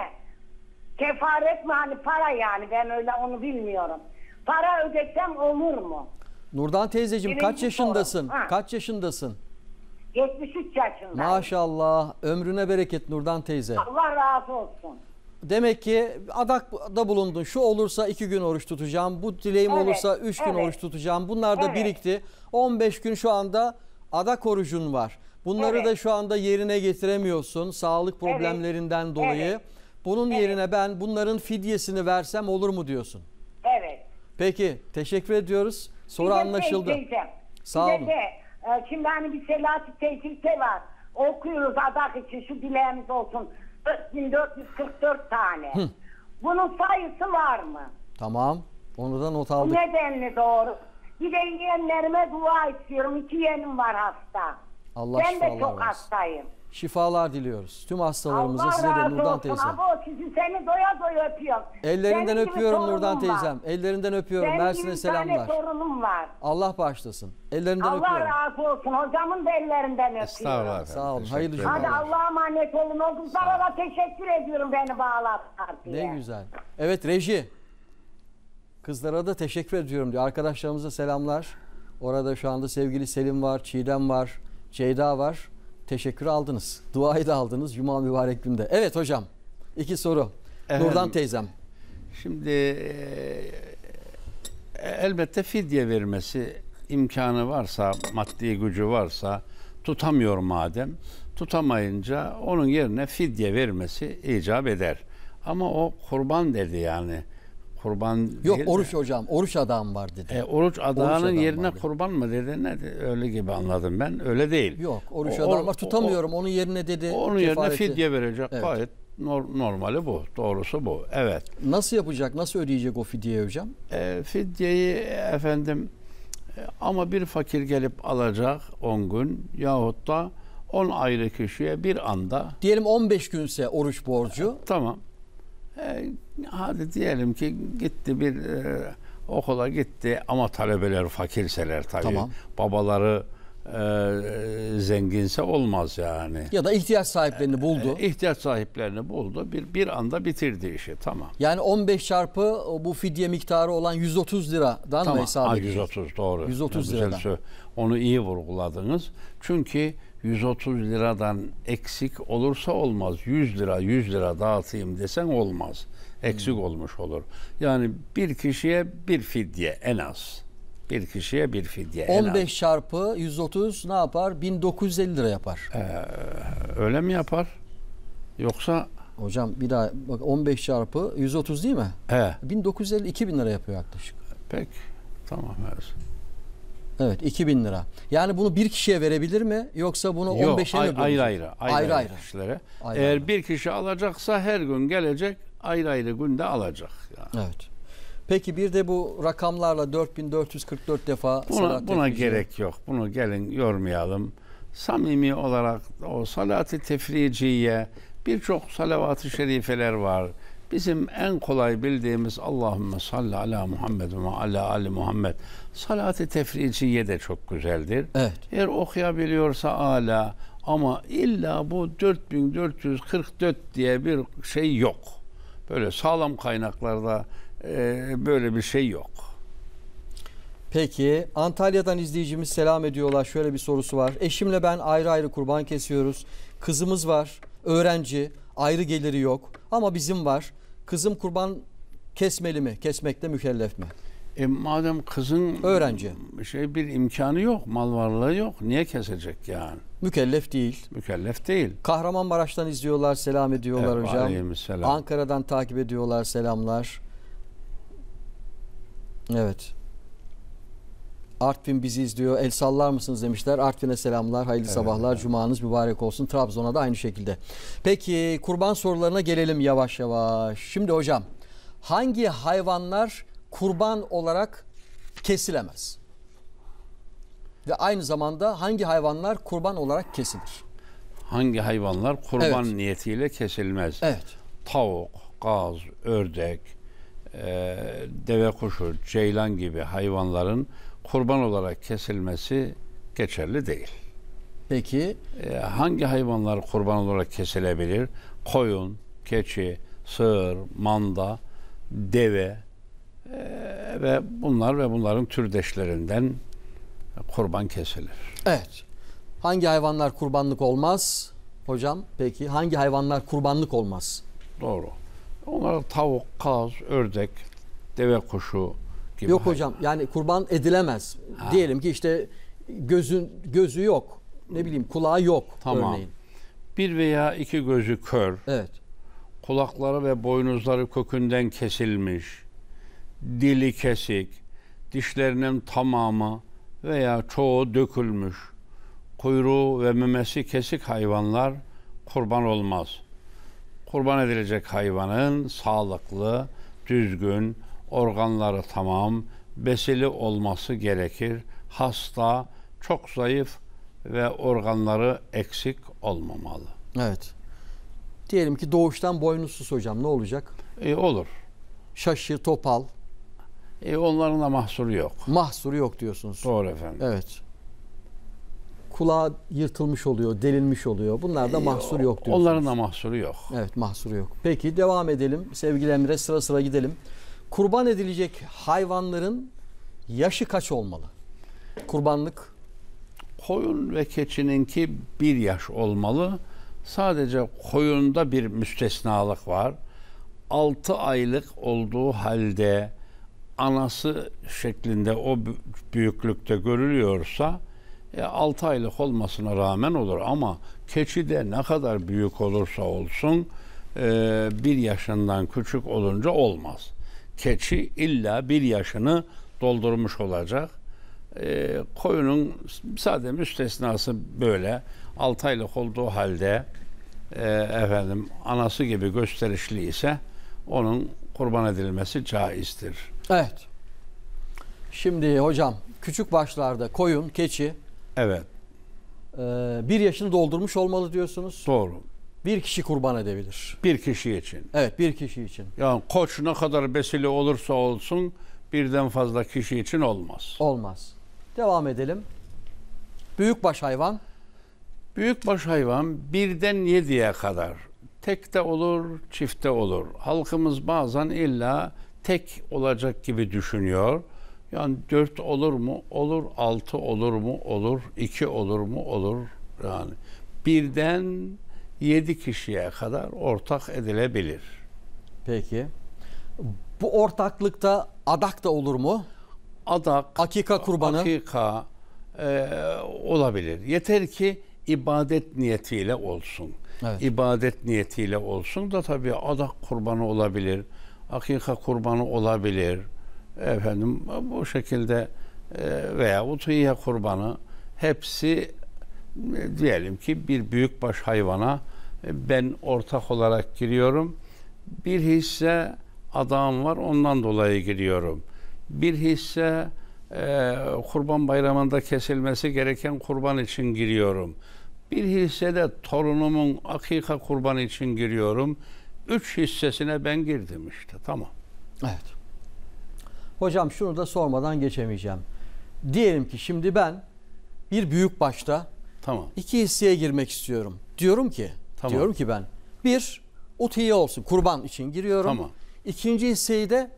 kefaret mi, hani para, yani ben öyle onu bilmiyorum. Para ödesem olur mu? Nurdan teyzeciğim Birinci kaç yaşındasın? soru. Ha. Kaç yaşındasın? yetmiş üç yaşındayım. Maşallah. Ömrüne bereket Nurdan teyze. Allah razı olsun. Demek ki adakta bulundun. Şu olursa iki gün oruç tutacağım. Bu dileğim Evet, olursa üç gün evet. oruç tutacağım. Bunlar da Evet. birikti. on beş gün şu anda adak orucun var. Bunları Evet. da şu anda yerine getiremiyorsun. Sağlık problemlerinden dolayı. Evet. Bunun Evet. yerine ben bunların fidyesini versem olur mu diyorsun? Evet. Peki. Teşekkür ediyoruz. Soru Bir de anlaşıldı. şey diyeceğim. Sağ Bir olun. de de, e, şimdi hani bir Selahattin Tevfik'te var. Okuyoruz adak için, şu dileğimiz olsun. dört bin dört yüz kırk dört tane. Hı. Bunun sayısı var mı? Tamam. Onu da not Bu aldık. nedenli doğru. Bir de yeğenlerime dua istiyorum. İki yeğenim var hasta. Allah ben de şifalar çok versin. hastayım. Şifalar diliyoruz. Tüm hastalarımıza Allah size de razı Nurdan olsun. teyze. Abo, sizi seni doya doya öpüyorum. Ellerinden Senin gibi öpüyorum torunum Nurdan var. teyzem. Ellerinden öpüyorum. Senin Mersin'e gibi bir selamlar. tane torunum var. Allah bağışlasın. Ellerinden Allah öpüyorum. razı olsun. Hocamın da ellerinden öpüyorum. Estağfurullah efendim. Sağ olun. Teşekkür Hayırlı ederim. Hadi cumalar. Allah'a emanet olun. O kızlara da teşekkür ediyorum beni bağlattılar diye. Ne güzel. Evet reji. Kızlara da teşekkür ediyorum diyor. Arkadaşlarımıza selamlar. Orada şu anda sevgili Selim var, Çiğdem var, Ceyda var. Teşekkür aldınız. Duayı da aldınız. Cuma mübarek günde. Evet hocam. İki soru. Efendim, Nurdan teyzem. Şimdi e, elbette fidye vermesi imkanı varsa, maddi gücü varsa, tutamıyor madem. Tutamayınca onun yerine fidye vermesi icap eder. Ama o kurban dedi yani. Kurban Yok değil de- oruç hocam. Oruç adağım var dedi. E, oruç adağının adağım yerine vardı. kurban mı dedi? Ne dedi? Öyle gibi anladım ben. Öyle değil. Yok oruç O- adağım o- var. Tutamıyorum. Onun yerine dedi. o- Onun yerine kefareti. fidye verecek. Evet. Gayet nor- normali bu. Doğrusu bu. Evet. Nasıl yapacak? Nasıl ödeyecek o fidyeyi hocam? E, fidyeyi efendim e, ama bir fakir gelip alacak on gün yahut da on ayrı kişiye bir anda. Diyelim on beş günse oruç borcu. Tamam. E, hadi diyelim ki gitti bir e, okula gitti ama talebeler fakirseler tabii. Tamam. Babaları e, zenginse olmaz yani. Ya da ihtiyaç sahiplerini buldu. E, ihtiyaç sahiplerini buldu. Bir bir anda bitirdi işi. Tamam. Yani on beş çarpı bu fidye miktarı olan yüz otuz liradan mı Tamam. hesap Ha, edeceğiz? yüz otuz doğru. yüz otuz Ne güzel liradan. sö- Onu iyi vurguladınız. Çünkü yüz otuz liradan eksik olursa olmaz. yüz lira yüz lira dağıtayım desen olmaz. Eksik Hmm. olmuş olur. Yani bir kişiye bir fidye en az. Bir kişiye bir fidye en az. on beş çarpı yüz otuz ne yapar? bin dokuz yüz elli lira yapar. Ee, öyle mi yapar? Yoksa Hocam bir daha bak on beş çarpı yüz otuz değil mi? he, bin dokuz yüz elli iki bin lira yapıyor yaklaşık. pek tamam. evet. Evet iki bin lira. Yani bunu bir kişiye verebilir mi? Yoksa bunu Yok, on beşe mi ay- bölecek? ayrı ayrı. Ayrı Ayrı ayrı. kişilere. Ayrı Eğer ayrı. bir kişi alacaksa her gün gelecek, ayrı ayrı günde alacak. Yani. Evet. Peki bir de bu rakamlarla dört bin dört yüz kırk dört defa Buna, salat buna tefrici. gerek yok. Bunu gelin yormayalım. Samimi olarak o salat-ı tefriciye birçok salavat-ı şerifeler var. Bizim en kolay bildiğimiz Allahümme salli ala Muhammed ve ala ali Muhammed. Salat-ı tefriciye de çok güzeldir. Evet. Eğer okuyabiliyorsa ala, ama illa bu dört bin dört yüz kırk dört diye bir şey yok. Böyle sağlam kaynaklarda e, böyle bir şey yok. Peki Antalya'dan izleyicimiz selam ediyorlar. Şöyle bir sorusu var. Eşimle ben ayrı ayrı kurban kesiyoruz. Kızımız var, öğrenci, ayrı geliri yok. Ama bizim var. Kızım kurban kesmeli mi? Kesmekte mükellef mi? E madem kızın öğrenci, şey bir imkanı yok, mal varlığı yok, niye kesecek yani? Mükellef değil. Mükellef değil. Kahramanmaraş'tan izliyorlar, selam ediyorlar evet, hocam. Aleykümselam. Ankara'dan takip ediyorlar, selamlar. Evet. Artvin bizi izliyor. El sallar mısınız demişler. Artvin'e selamlar. Hayırlı evet, sabahlar. Evet. Cumanız mübarek olsun. Trabzon'a da aynı şekilde. Peki kurban sorularına gelelim yavaş yavaş. Şimdi hocam hangi hayvanlar kurban olarak kesilemez? Ve aynı zamanda hangi hayvanlar kurban olarak kesilir? Hangi hayvanlar kurban evet. niyetiyle kesilmez? Evet. Tavuk, gaz, ördek, e, deve kuşu, ceylan gibi hayvanların kurban olarak kesilmesi geçerli değil. Peki. E, hangi hayvanlar kurban olarak kesilebilir? Koyun, keçi, sığır, manda, deve e, ve bunlar ve bunların türdeşlerinden kurban kesilir. Evet. Hangi hayvanlar kurbanlık olmaz? Hocam peki hangi hayvanlar kurbanlık olmaz? Doğru. Onlar tavuk, kaz, ördek, deve kuşu gibi. Yok hocam yani kurban edilemez. Ha. Diyelim ki işte gözün gözü yok. Ne bileyim kulağı yok tamam. örneğin. Bir veya iki gözü kör. Evet. Kulakları ve boynuzları kökünden kesilmiş. Dili kesik. Dişlerinin tamamı veya çoğu dökülmüş. Kuyruğu ve memesi kesik hayvanlar kurban olmaz. Kurban edilecek hayvanın sağlıklı, düzgün, organları tamam, besili olması gerekir. Hasta, çok zayıf ve organları eksik olmamalı. Evet. Diyelim ki doğuştan boynuzsuz hocam ne olacak? E, olur. Şaşı, topal. E, onların da mahsuru yok. Mahsuru yok diyorsunuz. Doğru efendim. Evet. Kulağı yırtılmış oluyor, delinmiş oluyor. Bunlarda mahsur yok diyorsunuz. Onların da mahsuru yok. Evet, mahsuru yok. Peki devam edelim. Sevgili Emre sıra sıra gidelim. Kurban edilecek hayvanların yaşı kaç olmalı? Kurbanlık. Koyun ve keçininki bir yaş olmalı. Sadece koyunda bir müstesnalık var. Altı aylık olduğu halde anası şeklinde o büyüklükte görülüyorsa E, altı aylık olmasına rağmen olur ama keçi de ne kadar büyük olursa olsun e, bir yaşından küçük olunca olmaz. Keçi illa bir yaşını doldurmuş olacak. E, koyunun sadece müstesnası böyle altı aylık olduğu halde e, efendim anası gibi gösterişli ise onun kurban edilmesi caizdir. Evet. Şimdi hocam küçük başlarda koyun, keçi evet. Ee, bir yaşını doldurmuş olmalı diyorsunuz. Doğru. Bir kişi kurban edebilir. Bir kişi için. Evet, bir kişi için. Yani koç ne kadar besili olursa olsun birden fazla kişi için olmaz. Olmaz. Devam edelim. Büyükbaş hayvan. Büyükbaş hayvan birden yediye kadar. Tek de olur, çifte olur. Halkımız bazen illa tek olacak gibi düşünüyor. Yani dört olur mu? Olur. Altı olur mu? Olur. İki olur mu? Olur. Yani birden yedi kişiye kadar ortak edilebilir. Peki. Bu ortaklıkta adak da olur mu? Adak, akika kurbanı. Akika e, olabilir. Yeter ki ibadet niyetiyle olsun. Evet. İbadet niyetiyle olsun da tabii adak kurbanı olabilir. Akika kurbanı olabilir. Efendim bu şekilde veya utiye kurbanı hepsi diyelim ki bir büyükbaş hayvana ben ortak olarak giriyorum. Bir hisse adağım var ondan dolayı giriyorum. Bir hisse e, kurban bayramında kesilmesi gereken kurban için giriyorum. Bir hisse de torunumun akika kurbanı için giriyorum. Üç hissesine ben girdim işte tamam. Evet. Hocam şunu da sormadan geçemeyeceğim. Diyelim ki şimdi ben bir büyük başta tamam. iki hisseye girmek istiyorum. Diyorum ki, tamam. diyorum ki ben bir utiye olsun kurban için giriyorum. Tamam. İkinci hisseyi de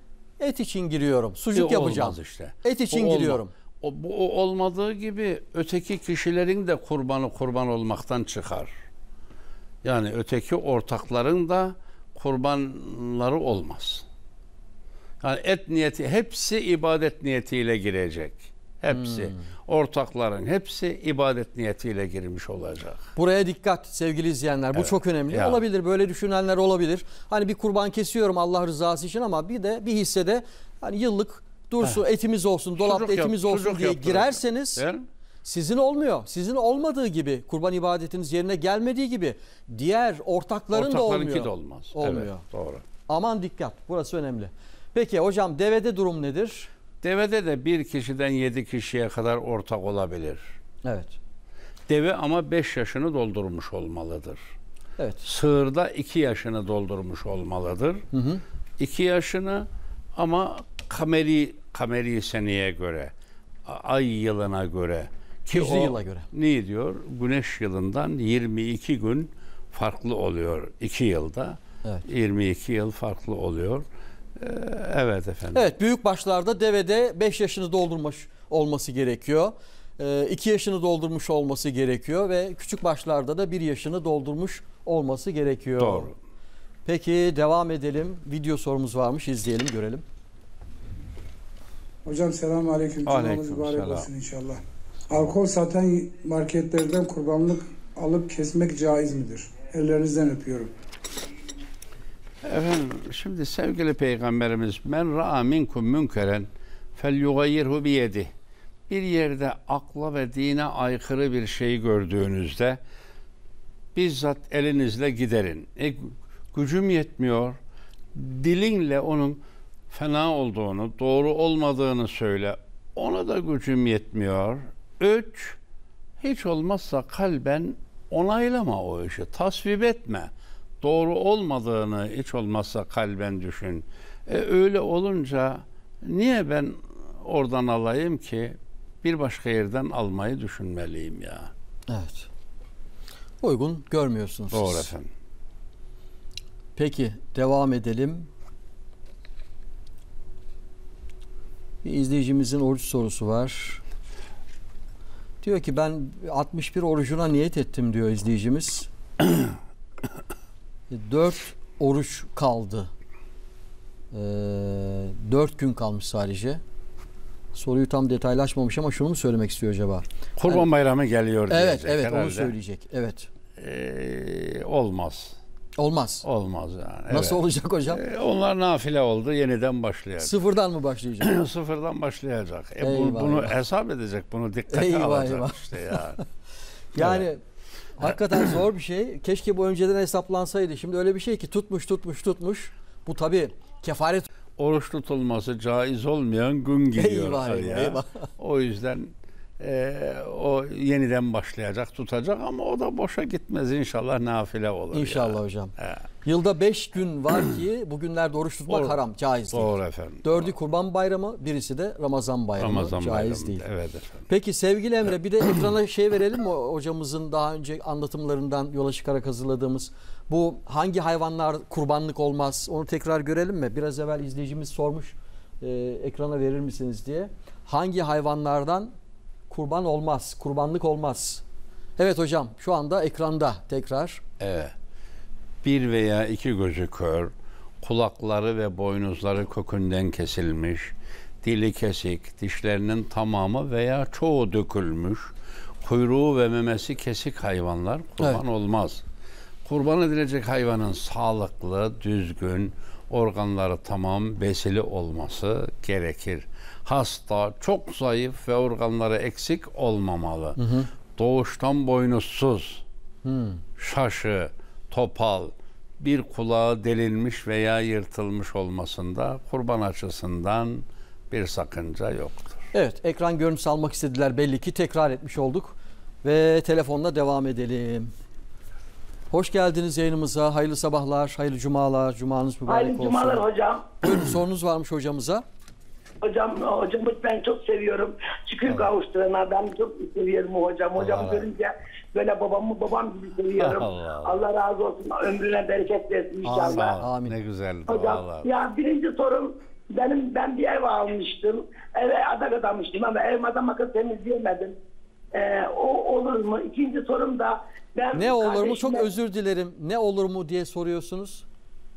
Et için giriyorum. Sucuk E, yapacağım. olmaz işte. Et için O olma- giriyorum. O, bu o olmadığı gibi öteki kişilerin de kurbanı kurban olmaktan çıkar. Yani öteki ortakların da kurbanları olmaz. Yani et niyeti, hepsi ibadet niyetiyle girecek. Hepsi. Hmm. Ortakların hepsi ibadet niyetiyle girmiş olacak. Buraya dikkat sevgili izleyenler. Bu Evet. çok önemli. Ya. Olabilir, böyle düşünenler olabilir. Hani bir kurban kesiyorum Allah rızası için ama bir de bir hissede hani yıllık dursun, etimiz olsun, dolapta Sucuk yap- etimiz olsun sucuk diye yaptıracak. girerseniz Değil mi? sizin olmuyor. Sizin olmadığı gibi, kurban ibadetiniz yerine gelmediği gibi diğer ortakların da Ortaklarınki olmuyor. de olmaz. Olmuyor. Evet, doğru. Aman dikkat. Burası önemli. Peki hocam, devede durum nedir? Devede de bir kişiden yedi kişiye kadar ortak olabilir. Evet. Deve ama beş yaşını doldurmuş olmalıdır. Evet. Sığırda iki yaşını doldurmuş olmalıdır. Hı hı. iki yaşını ama kameri kameri seneye göre, ay yılına göre ki Hicri o yıla göre. ne diyor? Güneş yılından yirmi iki gün farklı oluyor iki yılda. Evet. yirmi iki yıl farklı oluyor. Ee, evet efendim. Evet, büyük başlarda devede beş yaşını doldurmuş olması gerekiyor. iki yaşını doldurmuş olması gerekiyor ve küçük başlarda da bir yaşını doldurmuş olması gerekiyor. Doğru. Peki devam edelim. Video sorumuz varmış. İzleyelim, görelim. Hocam selamun aleyküm. Aleyküm Cumanız mübarek selam. olsun inşallah. Alkol satan marketlerden kurbanlık alıp kesmek caiz midir? Ellerinizden öpüyorum. Efendim şimdi sevgili Peygamberimiz men ra'a minkum münkeren felyughayyirhu biyedi. Bir yerde akla ve dine aykırı bir şey gördüğünüzde bizzat elinizle giderin. E, gücüm yetmiyor. Dilinle onun fena olduğunu, doğru olmadığını söyle. Ona da gücüm yetmiyor. Üç, hiç olmazsa kalben onaylama o işi. Tasvip etme. Doğru olmadığını hiç olmazsa kalben düşün. E, öyle olunca niye ben oradan alayım ki? Bir başka yerden almayı düşünmeliyim ya. Evet. Uygun görmüyorsunuz Doğru siz. efendim. Peki devam edelim. Bir izleyicimizin oruç sorusu var. Diyor ki ben altmış bir orucuna niyet ettim diyor izleyicimiz. Dört oruç kaldı. Ee, dört gün kalmış sadece. Soruyu tam detaylaşmamış ama şunu mu söylemek istiyor acaba? Kurban Yani- bayramı geliyor Evet, diyecek evet herhalde. onu söyleyecek. Evet. Ee, olmaz. Olmaz. Olmaz yani. Nasıl evet. olacak hocam? Ee, onlar nafile oldu. Yeniden başlayacak. Sıfırdan mı başlayacak? Sıfırdan başlayacak. E, bu- Eyvah, bunu eyvah. hesap edecek. Bunu dikkate Eyvah, alacak eyvah. işte ya. Yani Evet. hakikaten zor bir şey. Keşke bu önceden hesaplansaydı. Şimdi öyle bir şey ki tutmuş tutmuş tutmuş. Bu tabii kefaret. Oruç tutulması caiz olmayan gün geliyor. Eyvah, tabii eyvah, ya. eyvah. O yüzden e, o yeniden başlayacak, tutacak ama o da boşa gitmez inşallah, nafile olur. İnşallah ya. hocam. He. Yılda beş gün var ki bugünlerde oruç tutmak Doğru. haram, caiz değil. Doğru efendim. Dördü Kurban Bayramı, birisi de Ramazan Bayramı. Ramazan caiz bayramı. değil. Evet efendim. Peki sevgili Emre, bir de ekrana şey verelim mi hocamızın daha önce anlatımlarından yola çıkarak hazırladığımız bu hangi hayvanlar kurbanlık olmaz, onu tekrar görelim mi? Biraz evvel izleyicimiz sormuş, e, ekrana verir misiniz diye. Hangi hayvanlardan kurban olmaz, kurbanlık olmaz? Evet hocam, şu anda ekranda tekrar. Evet. Bir veya iki gözü kör, kulakları ve boynuzları kökünden kesilmiş, dili kesik, dişlerinin tamamı veya çoğu dökülmüş, kuyruğu ve memesi kesik hayvanlar kurban Evet. olmaz. Kurban edilecek hayvanın sağlıklı, düzgün, organları tamam, besili olması gerekir. Hasta, çok zayıf ve organları eksik olmamalı. Hı hı. Doğuştan boynuzsuz, Hmm. şaşı, topal, bir kulağı delinmiş veya yırtılmış olmasında kurban açısından bir sakınca yoktur. Evet, ekran görüntüsü almak istediler belli ki, tekrar etmiş olduk ve telefonla devam edelim. Hoş geldiniz yayınımıza. Hayırlı sabahlar, hayırlı cumalar, cumanız mübarek Hayırlı olsun. cumalar hocam. Buyurun, sorunuz varmış hocamıza. Hocam, hocamı ben çok seviyorum. Şükür Allah. kavuşturan adam çok seviyorum hocam. Hocam Allah. görünce böyle babamı babam gibi seviyorum. Allah Allah, Allah. razı olsun. Ömrüne bereket versin inşallah. Amin. Ne güzel Hocam dualar. ya birinci sorum benim ben bir ev almıştım. Eve adak adamıştım ama ev adam akıl temizleyemedim. Ee, o olur mu? İkinci sorum da ben Ne olur mu? Çok kardeşime- özür dilerim. Ne olur mu diye soruyorsunuz.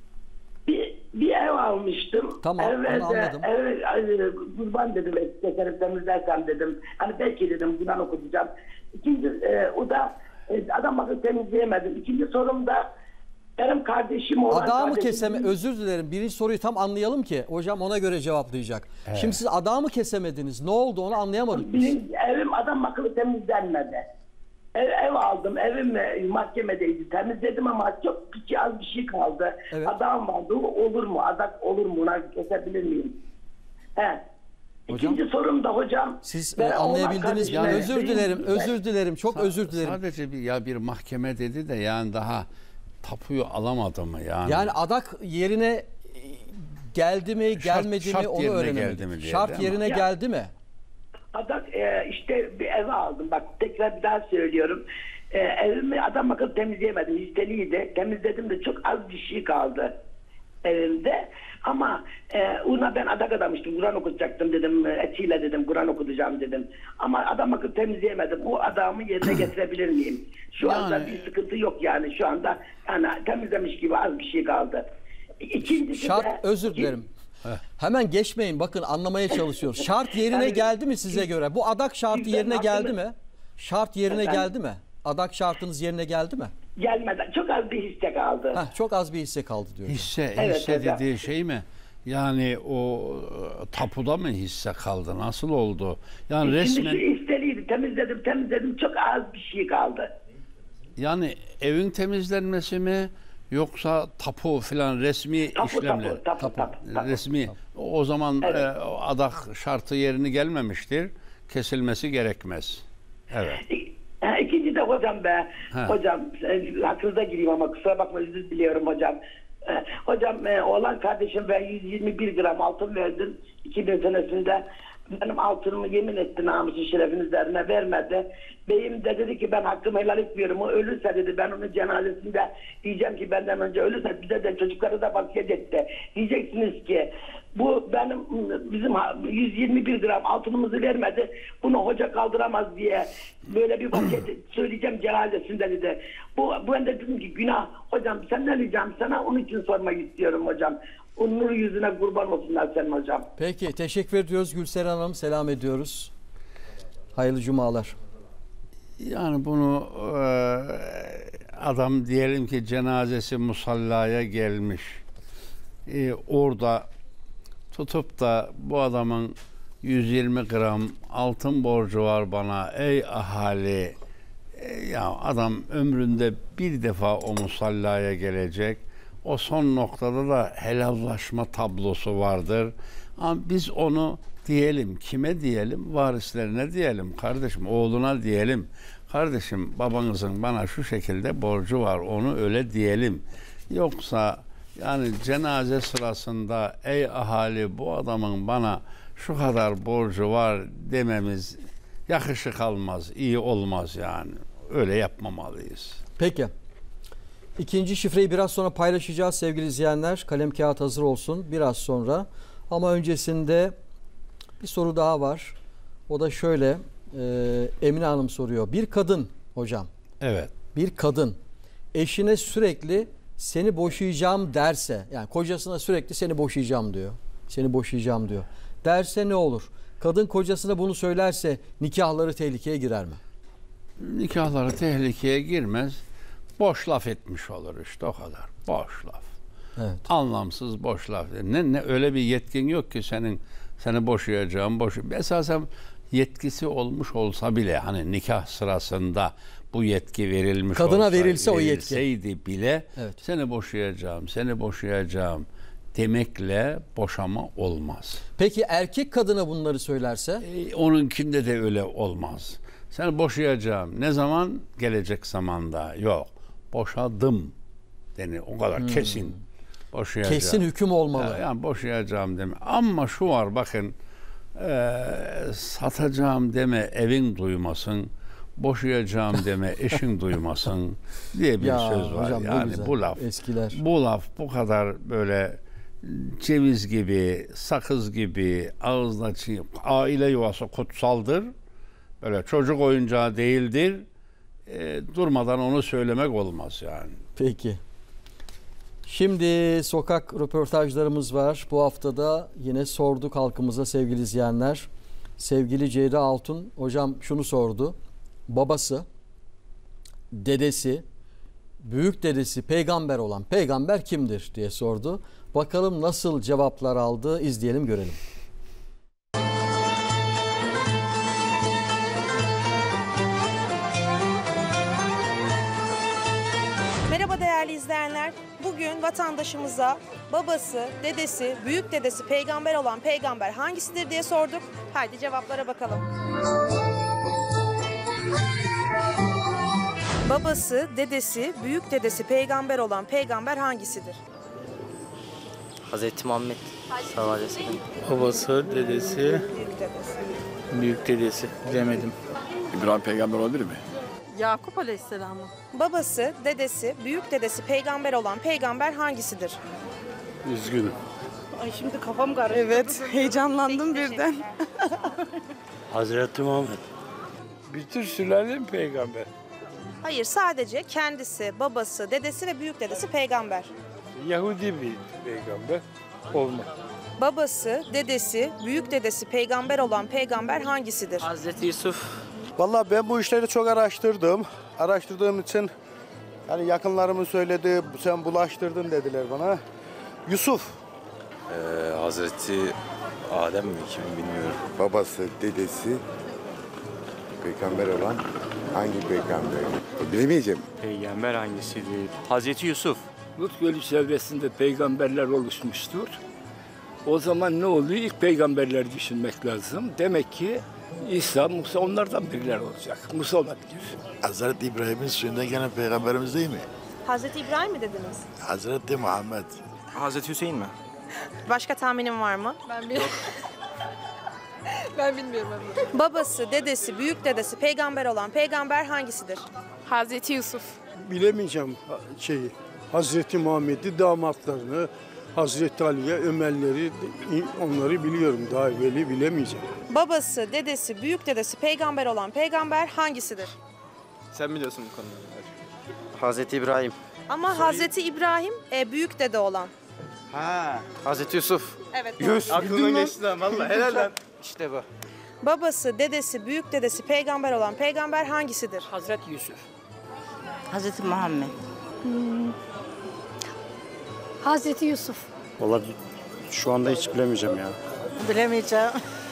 Bir, bir ev almıştım. Tamam, Evde, onu anladım. Ev, ev, kurban dedim, tekerip temizlersem dedim. Hani belki dedim Kur'an okutacağım. İkinci, e, o da e, adam akıl temizleyemedim. İkinci sorum da benim kardeşim olan Adağı mı kardeşim- keseme? Özür dilerim. Birinci soruyu tam anlayalım ki hocam ona göre cevaplayacak. Evet. Şimdi siz adağı mı kesemediniz? Ne oldu onu anlayamadık biz. Benim evim adam akıllı temizlenmedi. Ev, ev aldım, evim e, mahkemedeydi. Temizledim ama çok küçük az bir şey kaldı. Evet. Adam vardı, o olur mu? Adak olur mu? Ona kesebilir miyim? He. Hocam, İkinci sorum da hocam. Siz ben e, anlayabildiniz mi? oğlan Özür kardeşime- dilerim, özür dilerim, çok Sa- özür dilerim. Sadece bir ya bir mahkeme dedi de yani daha tapuyu alamadı mı yani? Yani adak yerine e, geldi mi, Şart- gelmedi şart mi onu yerine öğrenemedik. geldi mi diye, Şart değil mi? yerine Ya- geldi mi? Adak e, işte bir eve aldım. Bak tekrar bir daha söylüyorum. E, evimi adam akıllı temizleyemedim. Listeliydi. Temizledim de çok az bir şey kaldı evimde. Ama e, ona ben adak adamıştım. Kur'an okutacaktım dedim. e, Etiyle dedim. Kur'an okutacağım dedim. Ama adam akıllı temizleyemedim. O adamı yerine getirebilir miyim? Şu anda Yani- bir sıkıntı yok yani. Şu anda yani temizlemiş gibi az bir şey kaldı. İkincisi Şart, de, özür dilerim. Hemen geçmeyin, bakın anlamaya çalışıyoruz. Şart yerine Yani- geldi mi size göre? Bu adak şartı Sizden yerine geldi hakkını- mi? Şart yerine Efendim? geldi mi? Adak şartınız yerine geldi mi? gelmeden çok az bir hisse kaldı. Heh, çok az bir hisse kaldı diyor. Hisse, Evet, hisse hocam. dediği şey mi? Yani o e, tapuda mı hisse kaldı? Nasıl oldu? Yani Şimdi resmen şu isteliydi. Temizledim temizledim. Çok az bir şey kaldı. yani evin temizlenmesi mi yoksa tapu filan resmi Tapu işlemler? tapu tapu tapu. tapu. Resmi. O zaman Evet. e, o adak şartı yerini gelmemiştir. Kesilmesi gerekmez. Evet. Ha, İkinci de hocam be. Ha. Hocam e, hakkınıza gireyim ama kusura bakma özür diliyorum hocam. E, hocam e, oğlan kardeşim ben yüz yirmi bir gram altın verdim iki bin senesinde. Benim altınımı yemin etti namusun şerefin üzerine vermedi. Beyim de dedi ki ben hakkımı helal etmiyorum. O ölürse dedi ben onun cenazesinde diyeceğim ki benden önce ölürse bize de çocukları da vasiyet etti. Diyeceksiniz ki bu benim bizim yüz yirmi bir gram altınımızı vermedi. Bunu hoca kaldıramaz diye böyle bir vasiyet söyleyeceğim cenazesinde dedi. Bu ben de dedim ki günah hocam senden ricam sana onun için sormak istiyorum hocam. O nur yüzüne kurban olsunlar senin hocam. Peki, teşekkür ediyoruz Gülseren Hanım. Selam ediyoruz. Hayırlı cumalar. Yani bunu e, adam diyelim ki cenazesi musallaya gelmiş. E, orada tutup da bu adamın yüz yirmi gram altın borcu var bana ey ahali. E, ya adam ömründe bir defa o musallaya gelecek. O son noktada da helallaşma tablosu vardır. Ama biz onu diyelim, kime diyelim? Varislerine diyelim, kardeşim, oğluna diyelim. Kardeşim, babanızın bana şu şekilde borcu var, onu öyle diyelim. Yoksa yani cenaze sırasında ey ahali bu adamın bana şu kadar borcu var dememiz yakışık almaz, iyi olmaz yani. Öyle yapmamalıyız. Peki. İkinci şifreyi biraz sonra paylaşacağız sevgili izleyenler. Kalem kağıt hazır olsun biraz sonra. Ama öncesinde bir soru daha var. O da şöyle. E, Emine Hanım soruyor. Bir kadın hocam. Evet. Bir kadın eşine sürekli seni boşayacağım derse, yani kocasına sürekli seni boşayacağım diyor. Seni boşayacağım diyor. Derse ne olur? Kadın kocasına bunu söylerse nikahları tehlikeye girer mi? Nikahları tehlikeye girmez. Boş laf etmiş olur işte o kadar. Boş laf. Evet. Anlamsız boş laf. Ne, ne öyle bir yetkin yok ki senin seni boşayacağım, boş. Esasen yetkisi olmuş olsa bile hani nikah sırasında bu yetki verilmiş Kadına olsa, verilse o yetki. verilseydi bile Evet. seni boşayacağım, seni boşayacağım demekle boşama olmaz. Peki erkek kadına bunları söylerse? E, onunkinde de öyle olmaz. Seni boşayacağım. Ne zaman? Gelecek zamanda. Yok. Boşadım. Yani o kadar Hmm. kesin. Boşayacağım. Kesin hüküm olmalı. Ya, yani boşayacağım deme. Ama şu var bakın e, satacağım deme evin duymasın. Boşayacağım deme eşin duymasın diye bir Ya söz var. hocam ne Yani güzel. bu laf Eskiler. bu laf bu kadar böyle ceviz gibi, sakız gibi ağızda çiğ, aile yuvası kutsaldır. Böyle çocuk oyuncağı değildir. E, durmadan onu söylemek olmaz yani. Peki. Şimdi sokak röportajlarımız var. Bu haftada yine sorduk halkımıza sevgili izleyenler. Sevgili Ceyda Altun hocam şunu sordu. Babası, dedesi, büyük dedesi peygamber olan peygamber kimdir diye sordu. Bakalım nasıl cevaplar aldı, izleyelim görelim. Merhaba değerli izleyenler. Bugün vatandaşımıza babası, dedesi, büyük dedesi peygamber olan peygamber hangisidir diye sorduk. Haydi cevaplara bakalım. Babası, dedesi, büyük dedesi peygamber olan peygamber hangisidir? Hazreti Muhammed sallallahu aleyhi ve sellem. Babası, dedesi, büyük dedesi. Bilemedim. İbrahim peygamber olabilir mi? Yakup Aleyhisselam mı? Babası, dedesi, büyük dedesi peygamber olan peygamber hangisidir? Üzgünüm. Ay şimdi kafam karıştı. Evet, heyecanlandım birden. Hazreti Muhammed. Bütün sülale mi peygamber? Hayır, sadece kendisi, babası, dedesi ve büyük dedesi peygamber. Yahudi bir peygamber olmaz. Babası, dedesi, büyük dedesi peygamber olan peygamber hangisidir? Hazreti Yusuf. Vallahi ben bu işleri çok araştırdım. Araştırdığım için yani yakınlarımın söyledi, sen bulaştırdın dediler bana. Yusuf. Ee, Hazreti Adem mi kim bilmiyorum. Babası, dedesi peygamber olan hangi peygamber? Bilemeyeceğim. Peygamber hangisidir? Hazreti Yusuf. Lut Gölü çevresinde peygamberler oluşmuştur. O zaman ne oluyor? İlk peygamberleri düşünmek lazım. Demek ki İsa, Musa onlardan birileri olacak. Musa olabilir. Hazreti İbrahim'in suyunda gelen peygamberimiz değil mi? Hazreti İbrahim mi dediniz? Hazreti Muhammed. Hazreti Hüseyin mi? Başka tahminim var mı? Ben bilmiyorum. ben bilmiyorum. Abi. Babası, dedesi, büyük dedesi peygamber olan peygamber hangisidir? Hazreti Yusuf. Bilemeyeceğim şeyi. Hazreti Muhammed'i, damatlarını, Hazreti Ali'ye, Ömerleri, onları biliyorum. Daha evveli bilemeyeceğim. Babası, dedesi, büyük dedesi peygamber olan peygamber hangisidir? Sen biliyorsun bu konuları. Hazreti İbrahim. Ama Sorry. Hazreti İbrahim e, büyük dede olan. Ha, Hazreti Yusuf. Evet. Yusuf. Aklımdan geçti lan vallahi helal lan. İşte bu. Babası, dedesi, büyük dedesi peygamber olan peygamber hangisidir? Hazreti Yusuf. Hazreti Muhammed. Hmm. Hazreti Yusuf. Vallahi şu anda hiç bilemeyeceğim ya. Bilemeyeceğim.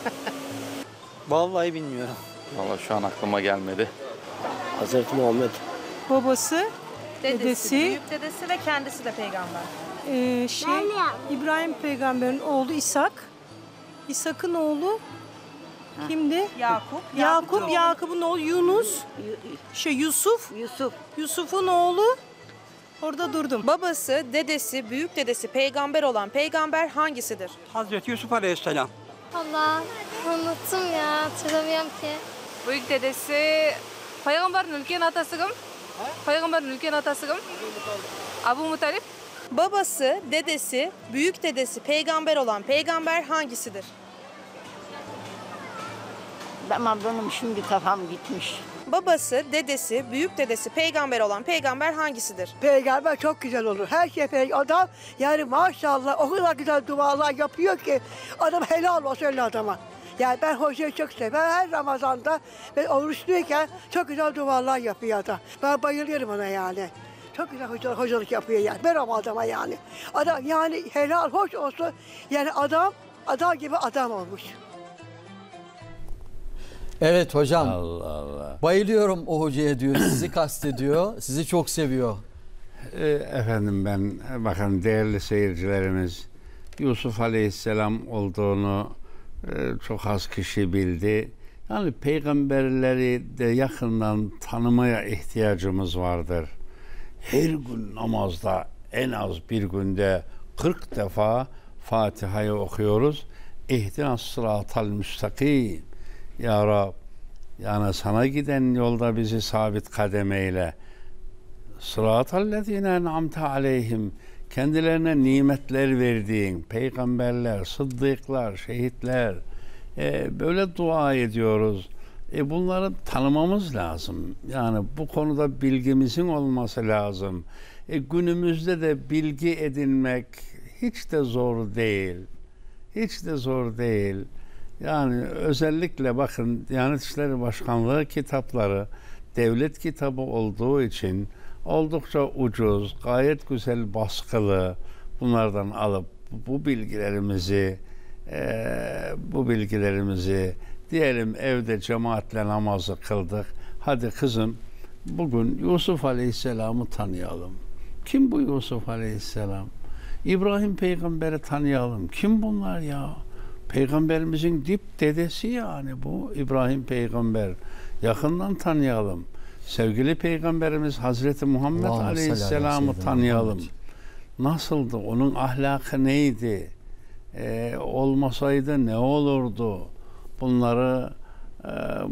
Vallahi bilmiyorum. Vallahi şu an aklıma gelmedi. Hazreti Muhammed. Babası, dedesi, dedesi, büyük dedesi ve kendisi de peygamber. Ee, şey, İbrahim peygamberin oğlu İshak. İshak'ın oğlu kimdi? Yakup. Yakup, Yakup'un oğlu Yunus. Şey Yusuf. Yusuf. Yusuf'un oğlu. Orada durdum. Babası, dedesi, büyük dedesi peygamber olan peygamber hangisidir? Hazreti Yusuf Aleyhisselam. Allah, unuttum ya, hatırlamıyorum ki. Büyük dedesi Peygamber'in ülkenin atası kim? Peygamber'in ülkenin atası kim? Abu Mutalip. Babası, dedesi, büyük dedesi peygamber olan peygamber hangisidir? Ama benim şimdi kafam gitmiş. Babası, dedesi, büyük dedesi peygamber olan peygamber hangisidir? Peygamber çok güzel olur. Her şey peygamber. Adam yani maşallah o kadar güzel dualar yapıyor ki adam helal olsun öyle adama. Yani ben hocayı çok seviyorum. Her Ramazan'da ben oruçluyken çok güzel dualar yapıyor adam. Ben bayılıyorum ona yani. Çok güzel hocalık, hocalık yapıyor yani. Merhaba adama yani. Adam yani helal hoş olsun. Yani adam adam gibi adam olmuş. Evet hocam. Allah Allah. Bayılıyorum o hocaya diyor. Sizi kastediyor. Sizi çok seviyor. E, efendim ben bakın değerli seyircilerimiz Yusuf Aleyhisselam olduğunu e, çok az kişi bildi. Yani peygamberleri de yakından tanımaya ihtiyacımız vardır. Her gün namazda en az bir günde kırk defa Fatiha'yı okuyoruz. İhdinas sıratal müstakim. Ya Rab, yani sana giden yolda bizi sabit kademeyle. Sıratallezine en'amte aleyhim. kendilerine nimetler verdiğin peygamberler, sıddıklar, şehitler, e, böyle dua ediyoruz. E, bunları tanımamız lazım. Yani bu konuda bilgimizin olması lazım. E, günümüzde de bilgi edinmek hiç de zor değil. Hiç de zor değil. Yani özellikle bakın Diyanet İşleri Başkanlığı kitapları devlet kitabı olduğu için oldukça ucuz, gayet güzel baskılı. Bunlardan alıp bu bilgilerimizi e, bu bilgilerimizi diyelim evde cemaatle namazı kıldık. Hadi kızım bugün Yusuf Aleyhisselam'ı tanıyalım. Kim bu Yusuf Aleyhisselam? İbrahim Peygamber'i tanıyalım. Kim bunlar ya? Peygamberimizin dip dedesi yani bu İbrahim Peygamber. Yakından tanıyalım. Sevgili Peygamberimiz Hazreti Muhammed Allah'ım Aleyhisselam'ı tanıyalım. Nasıldı? Onun ahlakı neydi? Ee, olmasaydı ne olurdu? Bunları e,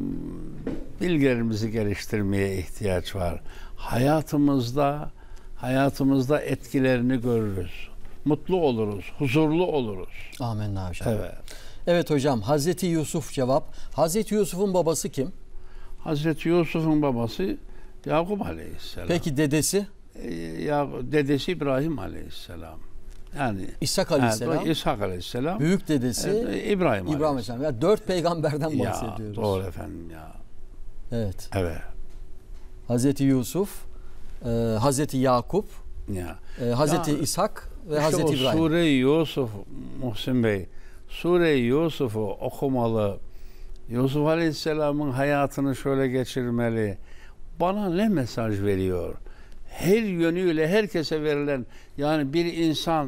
bilgilerimizi geliştirmeye ihtiyaç var. Hayatımızda hayatımızda etkilerini görürüz. Mutlu oluruz, huzurlu oluruz. Amenna hocam. Evet. Evet hocam, Hazreti Yusuf cevap. Hazreti Yusuf'un babası kim? Hazreti Yusuf'un babası Yakup Aleyhisselam. Peki dedesi? Ee, ya, dedesi İbrahim Aleyhisselam. Yani İshak Aleyhisselam. Evet, İshak Aleyhisselam. Büyük dedesi evet, İbrahim, İbrahim Aleyhisselam. Ya dört peygamberden bahsediyoruz. Ya, doğru efendim ya. Evet. Evet. Hazreti Yusuf, e, Hazreti Yakup, ya. e, Hazreti ya, İshak ve işte Hazreti İbrahim. Sure-i Yusuf Muhsin Bey, Sure-i Yusuf'u okumalı. Yusuf Aleyhisselam'ın hayatını şöyle geçirmeli. Bana ne mesaj veriyor? Her yönüyle herkese verilen, yani bir insan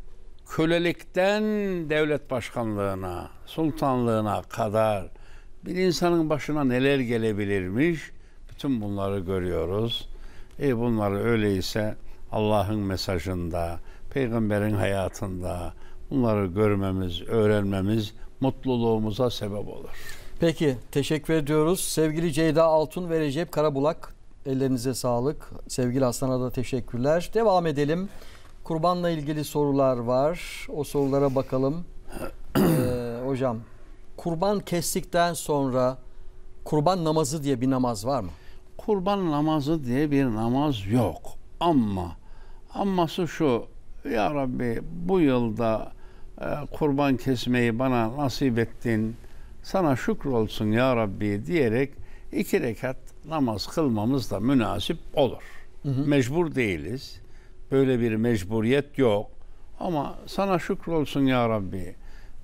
kölelikten devlet başkanlığına, sultanlığına kadar bir insanın başına neler gelebilirmiş, bütün bunları görüyoruz. E bunları öyleyse Allah'ın mesajında, peygamberin hayatında bunları görmemiz, öğrenmemiz mutluluğumuza sebep olur. Peki, teşekkür ediyoruz. Sevgili Ceyda Altun ve Recep Karabulak, ellerinize sağlık. Sevgili Aslan'a da teşekkürler. Devam edelim. Kurbanla ilgili sorular var. O sorulara bakalım. ee, hocam, kurban kestikten sonra kurban namazı diye bir namaz var mı? Kurban namazı diye bir namaz yok. Ama amması şu: Ya Rabbi, bu yılda e, kurban kesmeyi bana nasip ettin. Sana şükür olsun ya Rabbi diyerek iki rekat namaz kılmamız da münasip olur. Hı hı. Mecbur değiliz. Böyle bir mecburiyet yok. Ama sana şükür olsun ya Rabbi.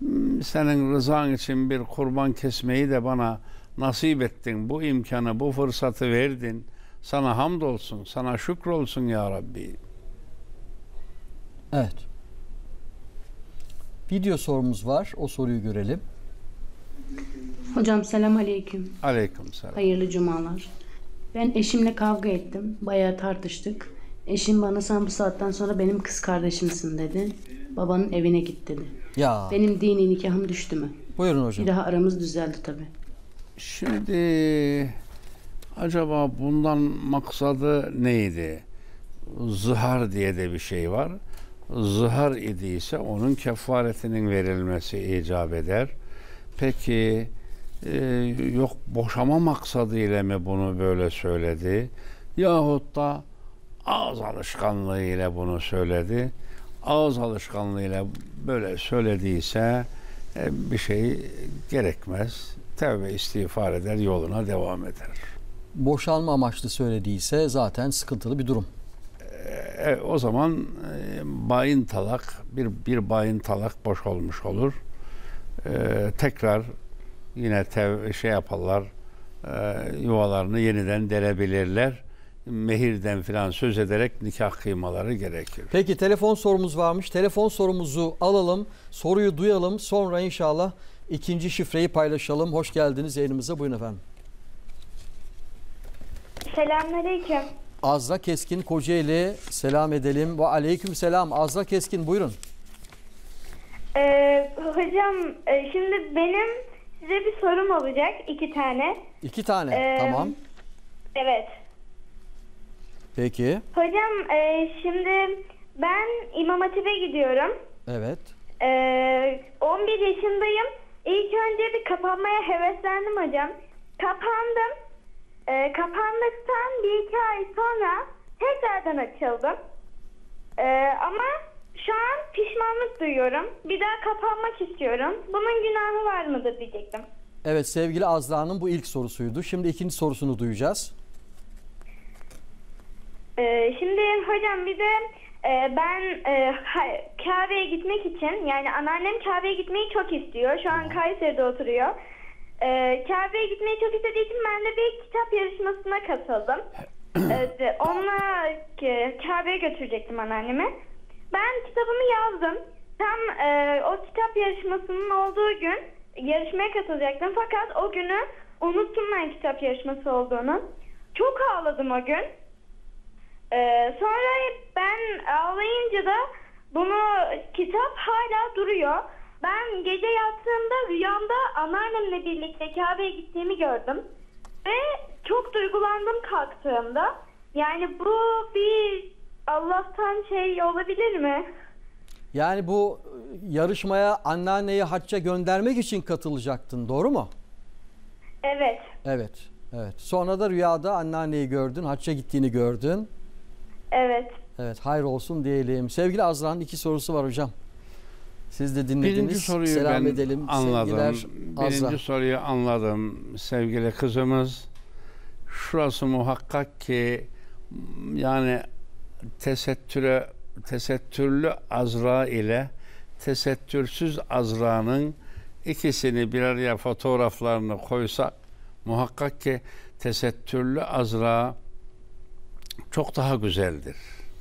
Senin rızan için bir kurban kesmeyi de bana nasip ettin. Bu imkanı, bu fırsatı verdin. Sana hamdolsun, sana şükür olsun ya Rabbi. Evet. Video sorumuz var. O soruyu görelim. Hocam selam aleyküm. Aleyküm selam. Hayırlı cumalar. Ben eşimle kavga ettim. Bayağı tartıştık. Eşim bana sen bu saatten sonra benim kız kardeşimsin dedi. Babanın evine git dedi. Ya. Benim dini nikahım düştü mü? Buyurun hocam. Bir daha aramız düzeldi tabii. Şimdi acaba bundan maksadı neydi? Zihar diye de bir şey var. Zihar idiyse onun kefaretinin verilmesi icap eder. Peki e, yok boşama maksadıyla mı bunu böyle söyledi? Yahut da ağız alışkanlığıyla bunu söyledi. Ağız alışkanlığıyla böyle söylediyse e, bir şey gerekmez. Tevbe istiğfar eder, yoluna devam eder. Boşanma amaçlı söylediyse zaten sıkıntılı bir durum. E, o zaman e, bayin talak, bir bir bayin talak boş olmuş olur. E, tekrar yine tev şey yaparlar, e, yuvalarını yeniden derebilirler. Mehirden filan söz ederek nikah kıymaları gerekir. Peki, telefon sorumuz varmış. Telefon sorumuzu alalım, soruyu duyalım. Sonra inşallah ikinci şifreyi paylaşalım. Hoş geldiniz yayınımıza. Buyurun efendim. Selamünaleyküm. Azra Keskin Kocaeli, selam edelim. Ve aleyküm selam. Azra Keskin, buyurun. Ee, hocam e, şimdi benim size bir sorum olacak. iki tane. İki tane, Ee, tamam. Evet. Peki. Hocam e, şimdi Ben İmam Hatip'e gidiyorum. Evet. Ee, on bir yaşındayım. İlk önce bir kapanmaya heveslendim hocam. Kapandım. Ee, kapandıktan bir iki ay sonra tekrardan açıldım. Ee, ama şu an pişmanlık duyuyorum. Bir daha kapanmak istiyorum. Bunun günahı var mıdır diyecektim. Evet, sevgili Azra'nın bu ilk sorusuydu. Şimdi ikinci sorusunu duyacağız. Ee, şimdi hocam bir de e, ben e, Kabe'ye gitmek için, yani anneannem Kabe'ye gitmeyi çok istiyor. Şu an Kayseri'de oturuyor. Ee, Kabe'ye gitmeyi çok istediği için ben de bir kitap yarışmasına katıldım. Ee, onunla e, Kabe'ye götürecektim anneannemi. Ben kitabımı yazdım. Tam e, o kitap yarışmasının olduğu gün yarışmaya katılacaktım. Fakat o günü unuttum ben kitap yarışması olduğunu. Çok ağladım o gün. Ee, sonra ben ağlayınca da bunu kitap hala duruyor. Ben gece yattığımda rüyamda anneannemle birlikte Kabe'ye gittiğimi gördüm. Ve çok duygulandım kalktığımda. Yani bu bir Allah'tan şey olabilir mi? Yani bu yarışmaya anneanneyi hacca göndermek için katılacaktın, doğru mu? Evet. Evet, evet. Sonra da rüyada anneanneyi gördün, hacca gittiğini gördün. Evet. Evet, hayır olsun diyelim. Sevgili Azra'nın iki sorusu var hocam. Siz de dinlediniz. Birinci soruyu Selam ben edelim. anladım. Sevgiler Birinci Azra. soruyu anladım sevgili kızımız. Şurası muhakkak ki yani tesettüre, tesettürlü Azra ile tesettürsüz Azra'nın ikisini bir araya fotoğraflarını koysak muhakkak ki tesettürlü Azra çok daha güzeldir.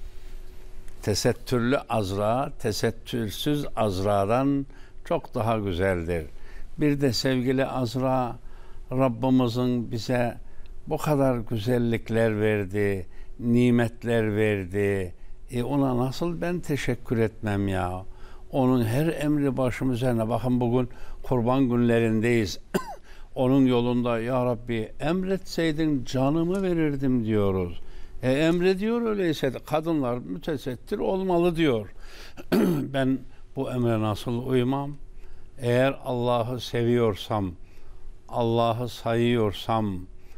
Tesettürlü Azra, tesettürsüz Azra'dan çok daha güzeldir. Bir de sevgili Azra, Rabbimizin bize bu kadar güzellikler verdi, nimetler verdi. E ona nasıl ben teşekkür etmem ya? Onun her emri başım üzerine. Bakın bugün kurban günlerindeyiz. Onun yolunda ya Rabbi emretseydin canımı verirdim diyoruz. E emrediyor öyleyse kadınlar mütesettir olmalı diyor. Ben bu emre nasıl uymam? Eğer Allah'ı seviyorsam, Allah'ı sayıyorsam,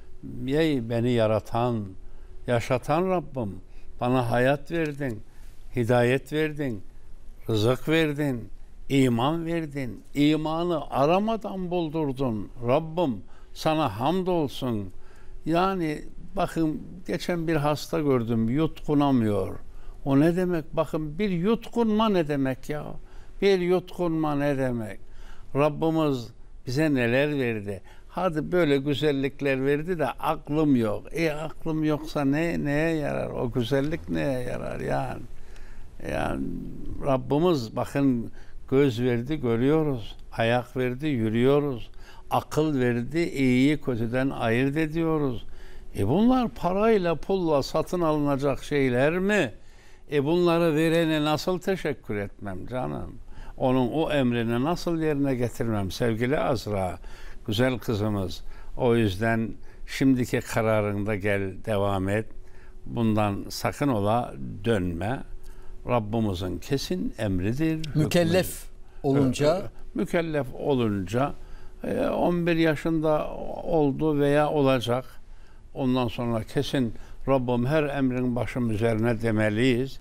ey beni yaratan, yaşatan Rabbim, bana hayat verdin, hidayet verdin, rızık verdin, iman verdin, imanı aramadan buldurdun. Rabbim sana hamdolsun. Yani bakın geçen bir hasta gördüm, yutkunamıyor. O ne demek? Bakın bir yutkunma ne demek ya? Bir yutkunma ne demek? Rabbimiz bize neler verdi? Hadi böyle güzellikler verdi de aklım yok. E aklım yoksa ne neye yarar? O güzellik neye yarar yani? Yani Rabbimiz bakın göz verdi görüyoruz. Ayak verdi yürüyoruz. Akıl verdi iyiyi kötüden ayırt ediyoruz. E bunlar parayla pulla satın alınacak şeyler mi? E bunları verene nasıl teşekkür etmem canım? Onun o emrini nasıl yerine getirmem sevgili Azra? Güzel kızımız. O yüzden şimdiki kararında gel devam et. Bundan sakın ola dönme. Rabbimizin kesin emridir. Mükellef hükmüdür. olunca Mükellef olunca on bir yaşında oldu veya olacak. Ondan sonra kesin Rabbim her emrin başım üzerine demeliyiz.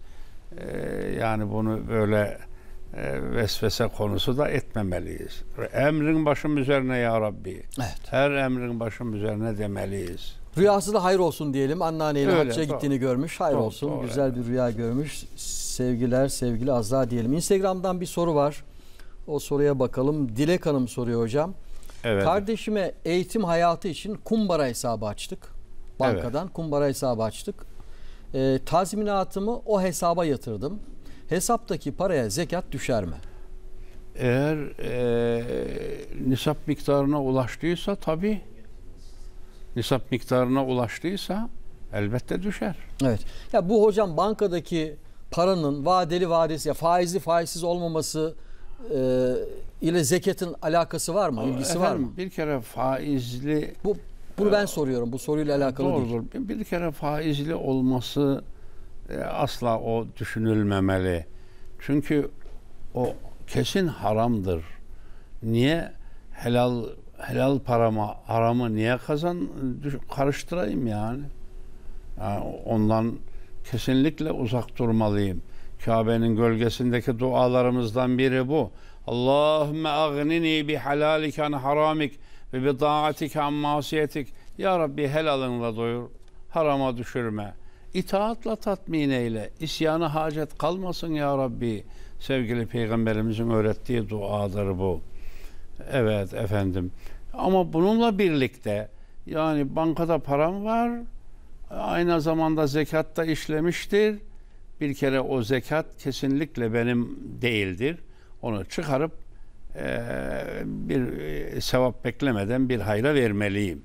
Yani bunu böyle vesvese konusu da etmemeliyiz. Emrin başım üzerine ya Rabbi. Evet. Her emrin başım üzerine demeliyiz. Rüyası da hayır olsun diyelim. Anneanneyle Öyle, hacca doğru. gittiğini görmüş. Hayır Doğru, olsun. doğru. Güzel bir rüya görmüş. Sevgiler sevgili Azra diyelim. Instagram'dan bir soru var. O soruya bakalım. Dilek Hanım soruyor hocam. Evet. Kardeşime eğitim hayatı için kumbara hesabı açtık. Bankadan evet. kumbara hesabı açtık. E, tazminatımı o hesaba yatırdım. Hesaptaki paraya zekat düşer mi? Eğer e, nisap miktarına ulaştıysa tabii, nisap miktarına ulaştıysa elbette düşer. Evet. Ya bu hocam bankadaki paranın vadeli vadesi, ya faizli faizsiz olmaması e, ile zekatın alakası var mı? İlgisi Efendim, var mı? Bir kere faizli... Bu Bunu ben soruyorum. Bu soruyla alakalı doğrudur. değil. Bir kere faizli olması e, asla o düşünülmemeli. Çünkü o kesin haramdır. Niye helal helal paramı, haramı niye kazan karıştırayım yani? Yani ondan kesinlikle uzak durmalıyım. Kabe'nin gölgesindeki dualarımızdan biri bu. Allahümme agnini bi halalike an haramik ve bi taatike an masiyetik. Ya Rabbi helalınla doyur, harama düşürme. İtaatla tatmin eyle. İsyana hacet kalmasın ya Rabbi. Sevgili Peygamberimizin öğrettiği duadır bu. Evet efendim. Ama bununla birlikte yani bankada param var, aynı zamanda zekatta işlemiştir. Bir kere o zekat kesinlikle benim değildir. Onu çıkarıp e, bir e, sevap beklemeden bir hayra vermeliyim.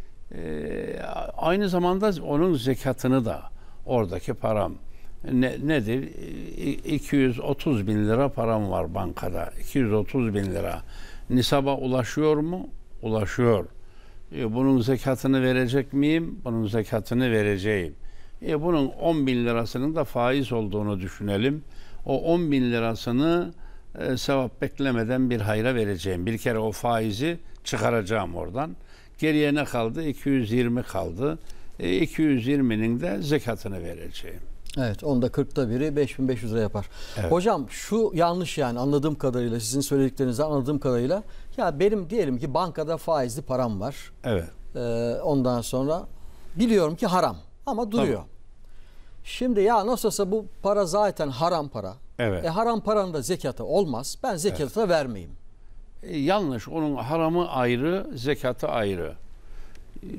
E, aynı zamanda onun zekatını da oradaki param ne, nedir? iki yüz otuz bin lira param var bankada. iki yüz otuz bin lira. Nisaba ulaşıyor mu? Ulaşıyor. E, bunun zekatını verecek miyim? Bunun zekatını vereceğim. E, bunun on bin lirasının da faiz olduğunu düşünelim. O on bin lirasını e, sevap beklemeden bir hayra vereceğim. Bir kere o faizi çıkaracağım oradan. Geriye ne kaldı? iki yüz yirmi kaldı. E, iki yüz yirminin de zekatını vereceğim. Evet, onda kırkta biri beş bin beş yüz lira yapar. Evet. Hocam şu yanlış yani anladığım kadarıyla, sizin söylediklerinizden anladığım kadarıyla, ya benim diyelim ki bankada faizli param var. Evet. Ee, ondan sonra biliyorum ki haram ama duruyor. Tamam. Şimdi ya nasılsa bu para zaten haram para. Evet. E, haram paranın da zekatı olmaz. Ben zekatı evet. vermeyeyim. E, yanlış. Onun haramı ayrı, zekatı ayrı. E,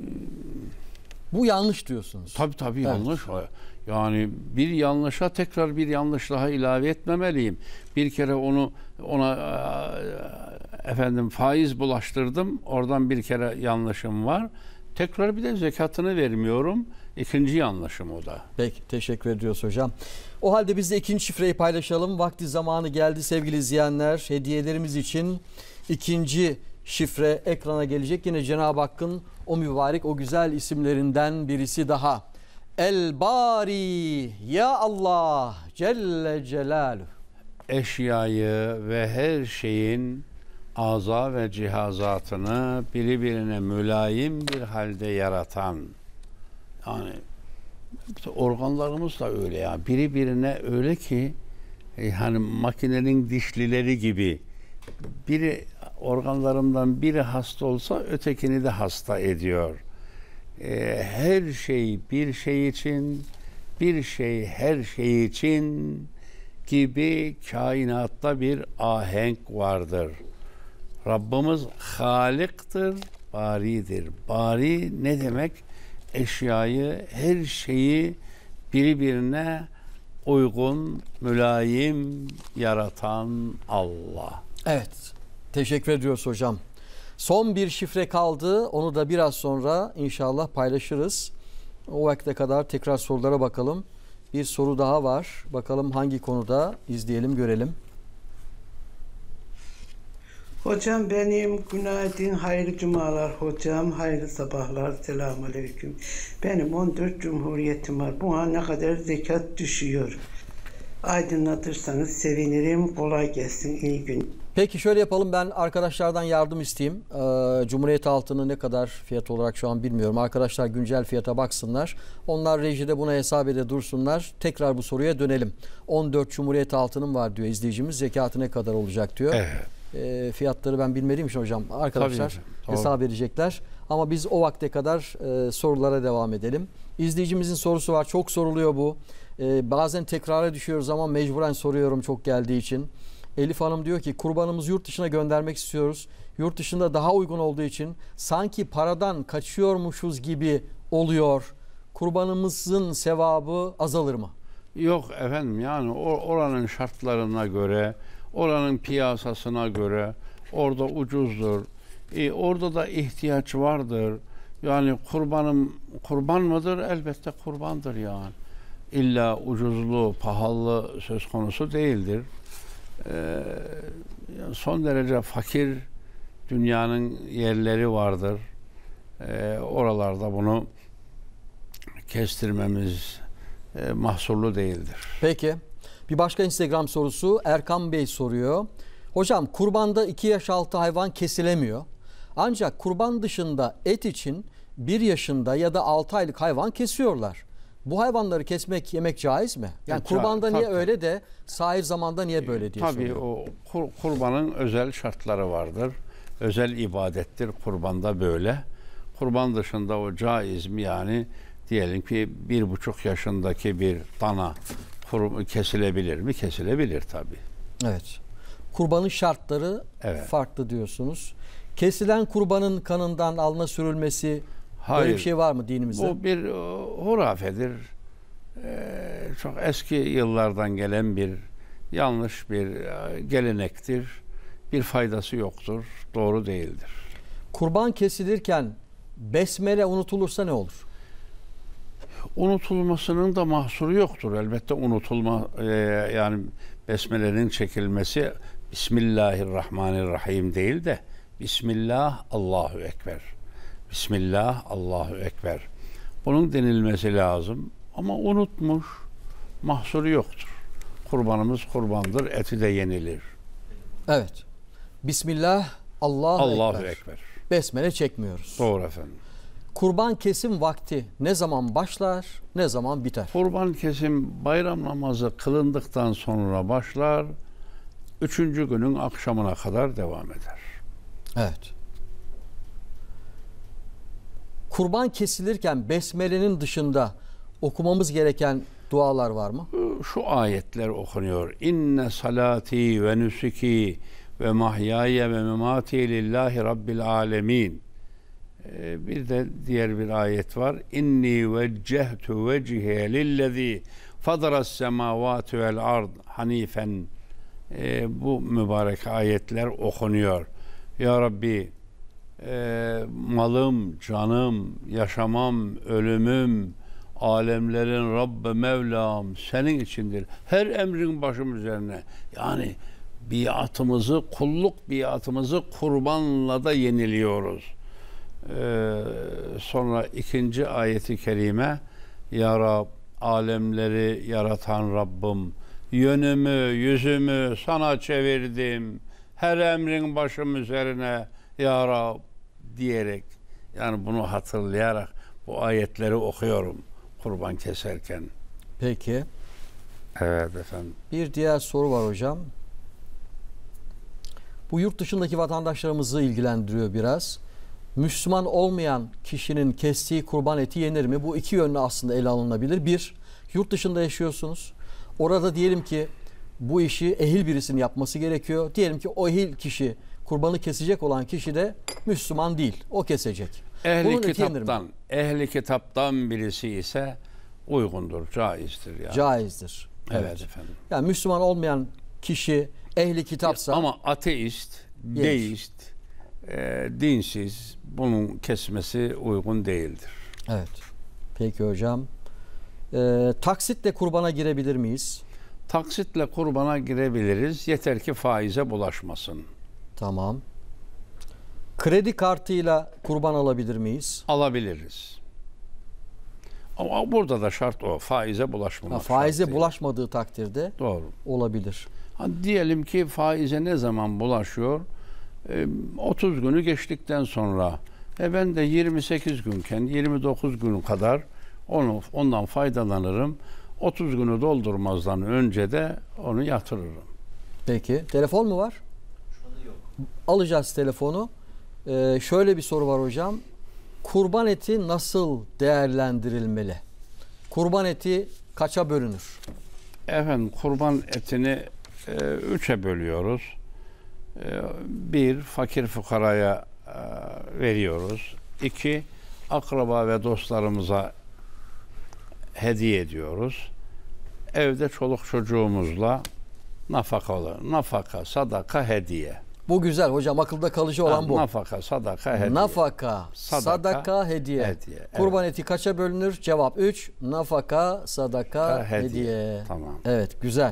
bu yanlış diyorsunuz. Tabii tabii evet. yanlış. Yani bir yanlışa tekrar bir yanlış daha ilave etmemeliyim. Bir kere onu ona efendim faiz bulaştırdım. Oradan bir kere yanlışım var. Tekrar bir de zekatını vermiyorum. İkinci yanlışım o da. Peki, teşekkür ediyoruz hocam. O halde biz de ikinci şifreyi paylaşalım. Vakti zamanı geldi sevgili izleyenler. Hediyelerimiz için ikinci şifre ekrana gelecek. Yine Cenab-ı Hakk'ın o mübarek, o güzel isimlerinden birisi daha. El Bari, ya Allah Celle Celaluhu. Eşyayı ve her şeyin aza ve cihazatını birbirine mülayim bir halde yaratan, yani organlarımız da öyle ya, birbirine öyle ki hani makinenin dişlileri gibi, biri organlarımdan biri hasta olsa ötekini de hasta ediyor. Ee, her şey bir şey için, bir şey her şey için gibi kainatta bir ahenk vardır. Rabbimiz Halik'tir, Bari'dir. Bari ne demek? Eşyayı, her şeyi birbirine uygun, mülayim yaratan Allah. Evet, teşekkür ediyoruz hocam. Son bir şifre kaldı. Onu da biraz sonra inşallah paylaşırız. O vakte kadar tekrar sorulara bakalım. Bir soru daha var. Bakalım hangi konuda, izleyelim, görelim. Hocam benim günaydın, hayırlı cumalar hocam, hayırlı sabahlar, selamünaleyküm. Benim on dört cumhuriyetim var. Buna ne kadar zekat düşüyor? Aydınlatırsanız sevinirim. Kolay gelsin. İyi gün. Peki şöyle yapalım, ben arkadaşlardan yardım isteyeyim. Ee, Cumhuriyet altını ne kadar fiyat olarak şu an bilmiyorum. Arkadaşlar güncel fiyata baksınlar. Onlar rejide buna hesap ede dursunlar. Tekrar bu soruya dönelim. on dört Cumhuriyet altının var diyor izleyicimiz. Zekatı ne kadar olacak diyor. Evet. E, fiyatları ben bilmediğim için hocam arkadaşlar Tabii, hesap edecekler. Ama biz o vakte kadar e, sorulara devam edelim. İzleyicimizin sorusu var. Çok soruluyor bu. E, bazen tekrara düşüyoruz ama mecburen soruyorum çok geldiği için. Elif Hanım diyor ki kurbanımızı yurt dışına göndermek istiyoruz. Yurt dışında daha uygun olduğu için sanki paradan kaçıyormuşuz gibi oluyor. Kurbanımızın sevabı azalır mı? Yok efendim, yani oranın şartlarına göre, oranın piyasasına göre orada ucuzdur. E, orada da ihtiyaç vardır. Yani kurbanım kurban mıdır? Elbette kurbandır yani. İlla ucuzluğu, pahalı söz konusu değildir. Ee, son derece fakir dünyanın yerleri vardır. Ee, oralarda bunu kestirmemiz e, mahsurlu değildir. Peki. Bir başka Instagram sorusu Erkan Bey soruyor. Hocam kurbanda iki yaş altı hayvan kesilemiyor. Ancak kurban dışında et için bir yaşında ya da altı aylık hayvan kesiyorlar. Bu hayvanları kesmek, yemek caiz mi? Yani Evet, kurbanda tabii. niye öyle de sahir zamanda niye böyle diye Tabii soruyor. o kur, kurbanın özel şartları vardır. Özel ibadettir. Kurbanda böyle. Kurban dışında o caiz mi? Yani diyelim ki bir buçuk yaşındaki bir dana kur, kesilebilir mi? Kesilebilir tabii. Evet. Kurbanın şartları Evet. farklı diyorsunuz. Kesilen kurbanın kanından alına sürülmesi, Hayır. böyle bir şey var mı dinimizde? Bu bir e, hurafedir. Ee, çok eski yıllardan gelen bir yanlış bir e, gelenektir. Bir faydası yoktur. Doğru değildir. Kurban kesilirken besmele unutulursa ne olur? Unutulmasının da mahsuru yoktur. Elbette unutulma e, yani besmelenin çekilmesi Bismillahirrahmanirrahim değil de Bismillah Allahu Ekber. Bismillah Allahu Ekber. Bunun denilmesi lazım. Ama unutmuş, mahsuru yoktur. Kurbanımız kurbandır, eti de yenilir. Evet. Bismillah Allahu, Allahu Ekber. Ekber. Besmele çekmiyoruz. Doğru efendim. Kurban kesim vakti ne zaman başlar, ne zaman biter? Kurban kesim bayram namazı kılındıktan sonra başlar, üçüncü günün akşamına kadar devam eder. Evet. Kurban kesilirken besmelenin dışında okumamız gereken dualar var mı? Şu ayetler okunuyor. İnne salati ve nusuki ve mahyaya ve memati lillahi rabbil alemin. Ee, bir de diğer bir ayet var. İnni veccehtu vecihe lillezî fadaras semavati vel ard hanifen. Ee, bu mübarek ayetler okunuyor. Ya Rabbi e, malım, canım, yaşamam, ölümüm, alemlerin Rabbi Mevlam senin içindir. Her emrin başım üzerine. Yani biatımızı, kulluk biatımızı kurbanla da yeniliyoruz. Ee, sonra ikinci ayeti kerime Ya Rab, alemleri yaratan Rabbim, yönümü, yüzümü sana çevirdim. Her emrin başım üzerine Ya Rab diyerek, yani bunu hatırlayarak bu ayetleri okuyorum kurban keserken. Peki. Evet efendim. Bir diğer soru var hocam. Bu yurt dışındaki vatandaşlarımızı ilgilendiriyor biraz. Müslüman olmayan kişinin kestiği kurban eti yenir mi? Bu iki yönlü aslında ele alınabilir. Bir, yurt dışında yaşıyorsunuz. Orada diyelim ki bu işi ehil birisinin yapması gerekiyor. Diyelim ki o ehil kişi, kurbanı kesecek olan kişi de Müslüman değil. O kesecek. Ehli Bunun eti yenir mi? kitaptan, ehli kitaptan birisi ise uygundur, caizdir yani. Caizdir. Evet, Evet. efendim. Yani Müslüman olmayan kişi ehli kitapsa Ama ateist, Yenir. deist, e, dinsiz bunun kesmesi uygun değildir. Evet. Peki hocam. Ee, taksitle kurbana girebilir miyiz? Taksitle kurbana girebiliriz. Yeter ki faize bulaşmasın. Tamam. Kredi kartıyla kurban alabilir miyiz? Alabiliriz. Ama burada da şart o. Faize bulaşmamak. Ha, faize şartı. bulaşmadığı takdirde Doğru. olabilir. Ha, diyelim ki faize ne zaman bulaşıyor? E, otuz günü geçtikten sonra. E ben de yirmi sekiz günken yirmi dokuz gün kadar onu ondan faydalanırım. otuz günü doldurmazdan önce de onu yatırırım. Peki. Telefon mu var? Alacağız telefonu. Ee, şöyle bir soru var hocam. Kurban eti nasıl değerlendirilmeli? Kurban eti kaça bölünür? Efendim kurban etini e, üçe bölüyoruz. E, bir, fakir fukaraya e, veriyoruz. İki, akraba ve dostlarımıza hediye ediyoruz. Evde çoluk çocuğumuzla nafaka, nafaka, sadaka, hediye. Bu güzel hocam, akılda kalıcı olan Ha, bu. Nafaka, sadaka, hediye. Nafaka, sadaka, Sadaka, hediye. hediye, evet. Kurban eti kaça bölünür? Cevap üç. Nafaka, sadaka, Ha, hediye. hediye. Tamam. Evet, güzel.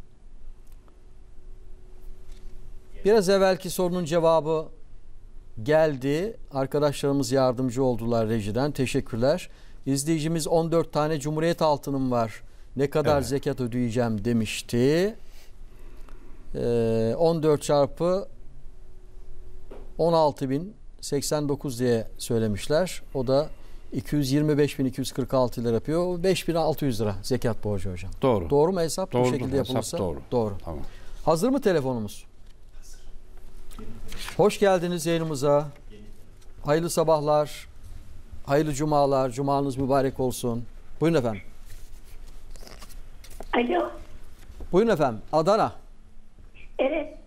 Biraz evvelki sorunun cevabı geldi. Arkadaşlarımız yardımcı oldular rejiden. Teşekkürler. İzleyicimiz on dört tane Cumhuriyet altınım var ne kadar Evet. zekat ödeyeceğim demişti. Ee, on dört çarpı on altı bin seksen dokuz diye söylemişler. O da iki yüz yirmi beş bin iki yüz kırk altı lira yapıyor. beş bin altı yüz lira zekat borcu hocam. Doğru. Doğru mu hesap? Doğrudur, Bu şekilde hesap yapılırsa. doğru. Doğru. Tamam. Hazır mı telefonumuz? Hoş geldiniz yayınımıza. Hayırlı sabahlar. Hayırlı cumalar. Cumanız mübarek olsun. Buyurun efendim. Alo. Buyurun efendim. Adana. Evet.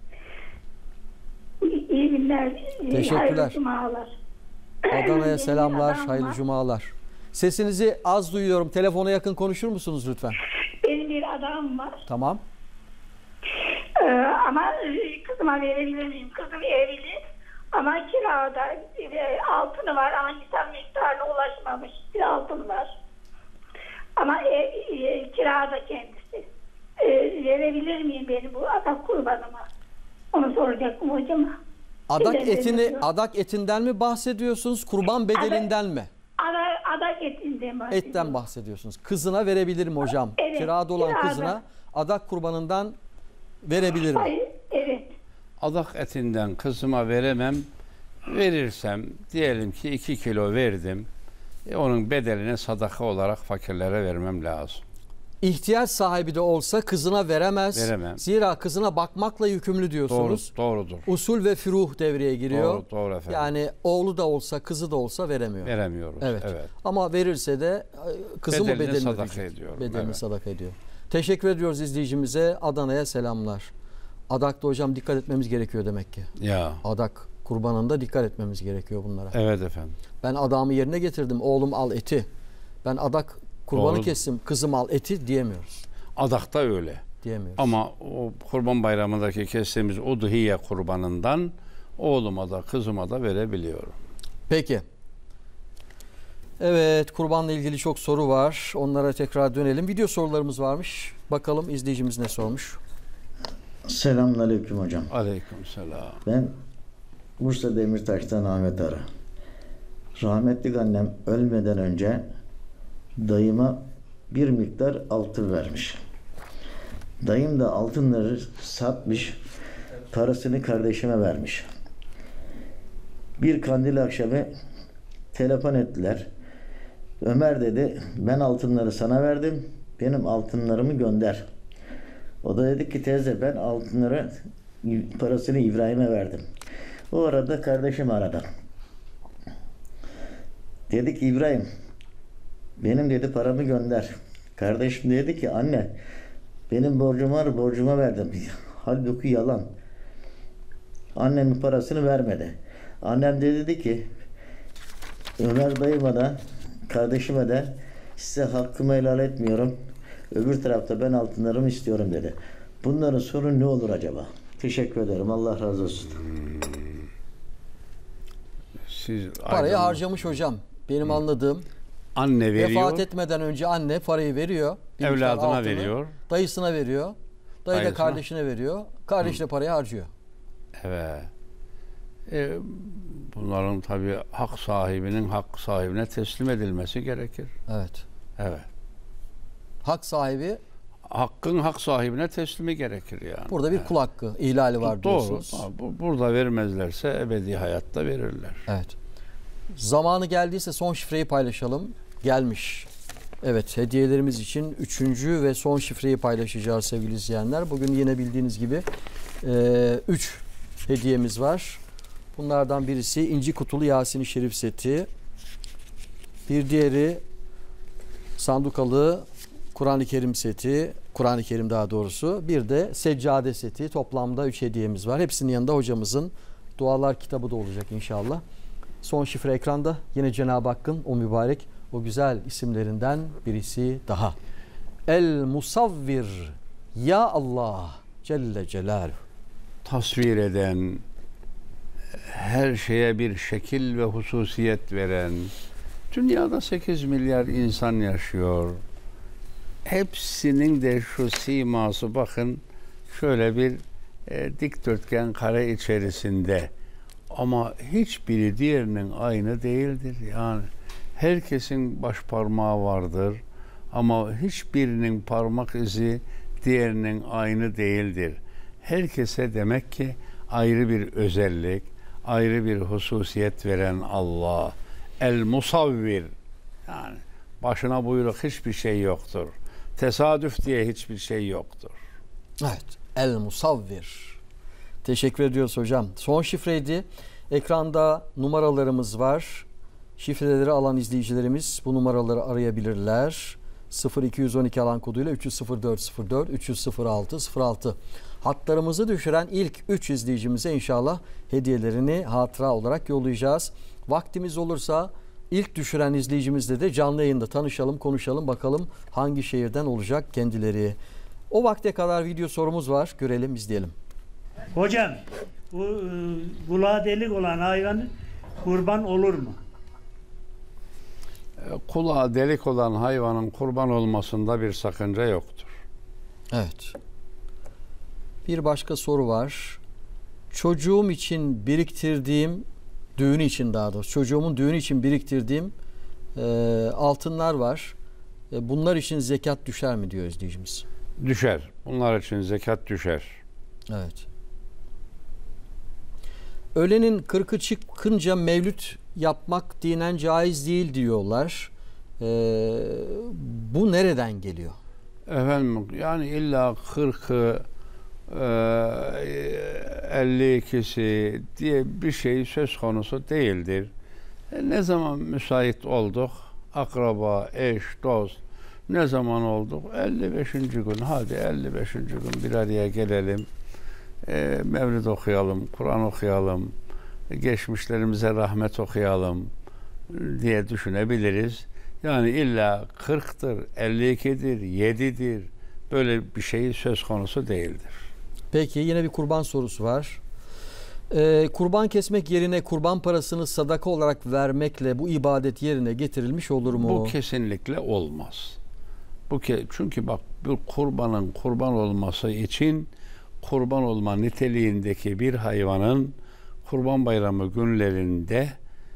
İyi günler. Teşekkürler. Hayırlı cumalar. Adana'ya Benim selamlar. adam Hayırlı var. cumalar. Sesinizi az duyuyorum. Telefona yakın konuşur musunuz lütfen? Benim bir adamım var. Tamam. Ee, ama e, kızıma verebilir miyim? Kızım evli. Ama kirada e, altını var ama nisan miktarına ulaşmamış bir altın var. Ama e, e, kirada kendisi. E, verebilir miyim benim bu adak kurbanıma? Onu soracaktım hocama. Adak Neden etini veriyor? adak etinden mi bahsediyorsunuz? Kurban bedelinden mi? Adak, adak etinden bahsediyorum. Etten bahsediyorsunuz. Kızına verebilirim hocam. Evet, Kirada olan kirada. kızına adak kurbanından verebilirim. Hayır, evet. Adak etinden kızıma veremem. Verirsem diyelim ki iki kilo verdim. E, onun bedelini sadaka olarak fakirlere vermem lazım. İhtiyaç sahibi de olsa kızına veremez. Veremem. Zira kızına bakmakla yükümlü diyorsunuz. Doğru, doğrudur. Usul ve füruh devreye giriyor. Doğru, doğru efendim. Yani oğlu da olsa kızı da olsa veremiyor. Veremiyoruz. Evet. Evet. Ama verirse de kızı mı Bedelini bedelini sadaka ödeyecek? ediyorum, Bedelini evet. sadaka ediyor. Teşekkür ediyoruz izleyicimize. Adana'ya selamlar. Adak'ta hocam dikkat etmemiz gerekiyor demek ki. Ya. Adak kurbanında dikkat etmemiz gerekiyor bunlara. Evet efendim. Ben adamı yerine getirdim. Oğlum al eti. Ben adak kurbanı Doğrudur. kestim. Kızım al eti diyemiyoruz. Adakta öyle. Diyemiyoruz. Ama o Kurban Bayramı'ndaki kestiğimiz udhiye kurbanından oğluma da kızıma da verebiliyorum. Peki. Evet, kurbanla ilgili çok soru var. Onlara tekrar dönelim. Video sorularımız varmış. Bakalım izleyicimiz ne sormuş. Selamünaleyküm hocam. Aleykümselam. Ben Bursa Demirtaş'tan Ahmet Ara. Rahmetli annem ölmeden önce dayıma bir miktar altın vermiş. Dayım da altınları satmış, parasını kardeşime vermiş. Bir kandil akşamı telefon ettiler. Ömer dedi, ben altınları sana verdim, benim altınlarımı gönder. O da dedi ki teyze ben altınları parasını İbrahim'e verdim. O arada kardeşim aradı. Dedi ki İbrahim benim dedi paramı gönder. Kardeşim dedi ki anne benim borcum var borcuma verdim. Halbuki yalan. Annemin parasını vermedi. Annem de dedi ki Ömer dayıma da kardeşime de size hakkımı helal etmiyorum. Öbür tarafta ben altınlarımı istiyorum dedi. Bunların sonu ne olur acaba? Teşekkür ederim. Allah razı olsun. Siz Parayı harcamış hocam. Benim anladığım. Anne veriyor. Vefat etmeden önce anne parayı veriyor. Bir miktar Evladına altını, veriyor. Dayısına veriyor. Dayı da Dayısına. kardeşine veriyor. Kardeş de parayı harcıyor. Evet. E, bunların tabii hak sahibinin hak sahibine teslim edilmesi gerekir. Evet. Evet. Hak sahibi Hakkın hak sahibine teslimi gerekir yani. burada bir kul hakkı ihlali var Doğru. diyorsunuz. Ha, bu- Burada vermezlerse ebedi hayatta verirler. Evet. Zamanı geldiyse son şifreyi paylaşalım. Gelmiş. Evet, hediyelerimiz için üçüncü ve son şifreyi paylaşacağız sevgili izleyenler. Bugün yine bildiğiniz gibi e, üç hediyemiz var. Bunlardan birisi İnci Kutulu Yasin-i Şerif seti. Bir diğeri sandukalı Kur'an-ı Kerim seti. Kur'an-ı Kerim daha doğrusu. Bir de seccade seti. Toplamda üç hediyemiz var. Hepsinin yanında hocamızın dualar kitabı da olacak inşallah. Son şifre ekranda. Yine Cenab-ı Hakk'ın o mübarek, o güzel isimlerinden birisi daha. El Musavvir Ya Allah Celle Celaluhu. Tasvir eden, her şeye bir şekil ve hususiyet veren, dünyada sekiz milyar insan yaşıyor. Hepsinin de şu siması bakın şöyle bir e, dikdörtgen kare içerisinde. Ama hiçbiri diğerinin aynı değildir. Yani herkesin baş parmağı vardır, Ama hiçbirinin parmak izi diğerinin aynı değildir. Herkese demek ki ayrı bir özellik, ayrı bir hususiyet veren Allah. El Musavvir. Yani başına buyruk hiçbir şey yoktur. Tesadüf diye hiçbir şey yoktur. Evet. El Musavvir. Teşekkür ediyoruz hocam. Son şifreydi. Ekranda numaralarımız var. Şifreleri alan izleyicilerimiz bu numaraları arayabilirler. sıfır iki on iki alan koduyla üç yüz sıfır dört sıfır dört üç yüz sıfır altı sıfır altı. Hatlarımızı düşüren ilk üç izleyicimize inşallah hediyelerini hatıra olarak yollayacağız. Vaktimiz olursa ilk düşüren izleyicimizle de canlı yayında tanışalım, konuşalım, bakalım hangi şehirden olacak kendileri. O vakte kadar video sorumuz var. Görelim, izleyelim. Hocam, bu e, kulağı delik olan hayvan kurban olur mu? Kulağı delik olan hayvanın kurban olmasında bir sakınca yoktur. Evet. Bir başka soru var. Çocuğum için biriktirdiğim, düğünü için daha doğrusu, çocuğumun düğünü için biriktirdiğim e, altınlar var. E, bunlar için zekat düşer mi diyor izleyicimiz. Düşer. Bunlar için zekat düşer. Evet. Ölenin kırkı çıkınca mevlüt yapmak dinen caiz değil diyorlar. Ee, bu nereden geliyor? Efendim yani illa kırkı elli ikisi diye bir şey söz konusu değildir. E, ne zaman müsait olduk? Akraba, eş, dost ne zaman olduk? elli beşinci gün. Hadi elli beşinci gün bir araya gelelim. E, Mevlid okuyalım, Kur'an okuyalım, geçmişlerimize rahmet okuyalım diye düşünebiliriz. Yani illa kırktır, elli ikidir, yedidir. Böyle bir şey söz konusu değildir. Peki yine bir kurban sorusu var. Ee, kurban kesmek yerine kurban parasını sadaka olarak vermekle bu ibadet yerine getirilmiş olur mu? Bu kesinlikle olmaz. Bu ke çünkü bak bir kurbanın kurban olması için kurban olma niteliğindeki bir hayvanın Kurban Bayramı günlerinde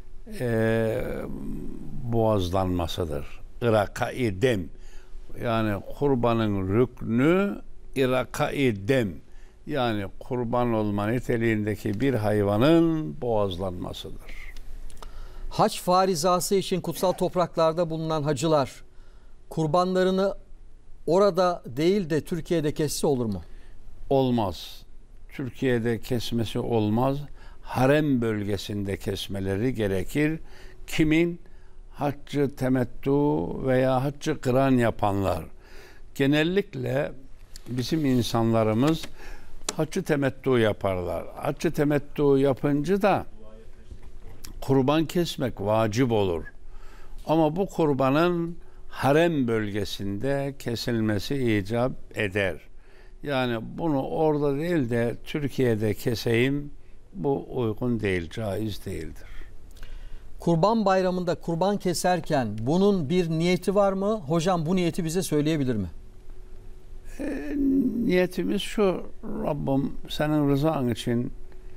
e, boğazlanmasıdır. İraka-i dem. Yani kurbanın rüknü iraka-i dem. Yani kurban olma niteliğindeki bir hayvanın boğazlanmasıdır. Hac farizası için kutsal topraklarda bulunan hacılar kurbanlarını orada değil de Türkiye'de kesse olur mu? Olmaz. Türkiye'de kesmesi olmaz. Harem bölgesinde kesmeleri gerekir. Kimin? Haccı temettü veya haccı kıran yapanlar. Genellikle bizim insanlarımız haccı temettü yaparlar. Haccı temettü yapınca da kurban kesmek vacip olur. Ama bu kurbanın harem bölgesinde kesilmesi icap eder. Yani bunu orada değil de Türkiye'de keseyim, bu uygun değil, caiz değildir. Kurban Bayramı'nda kurban keserken bunun bir niyeti var mı? Hocam bu niyeti bize söyleyebilir mi? E, niyetimiz şu: Rabbim senin rızan için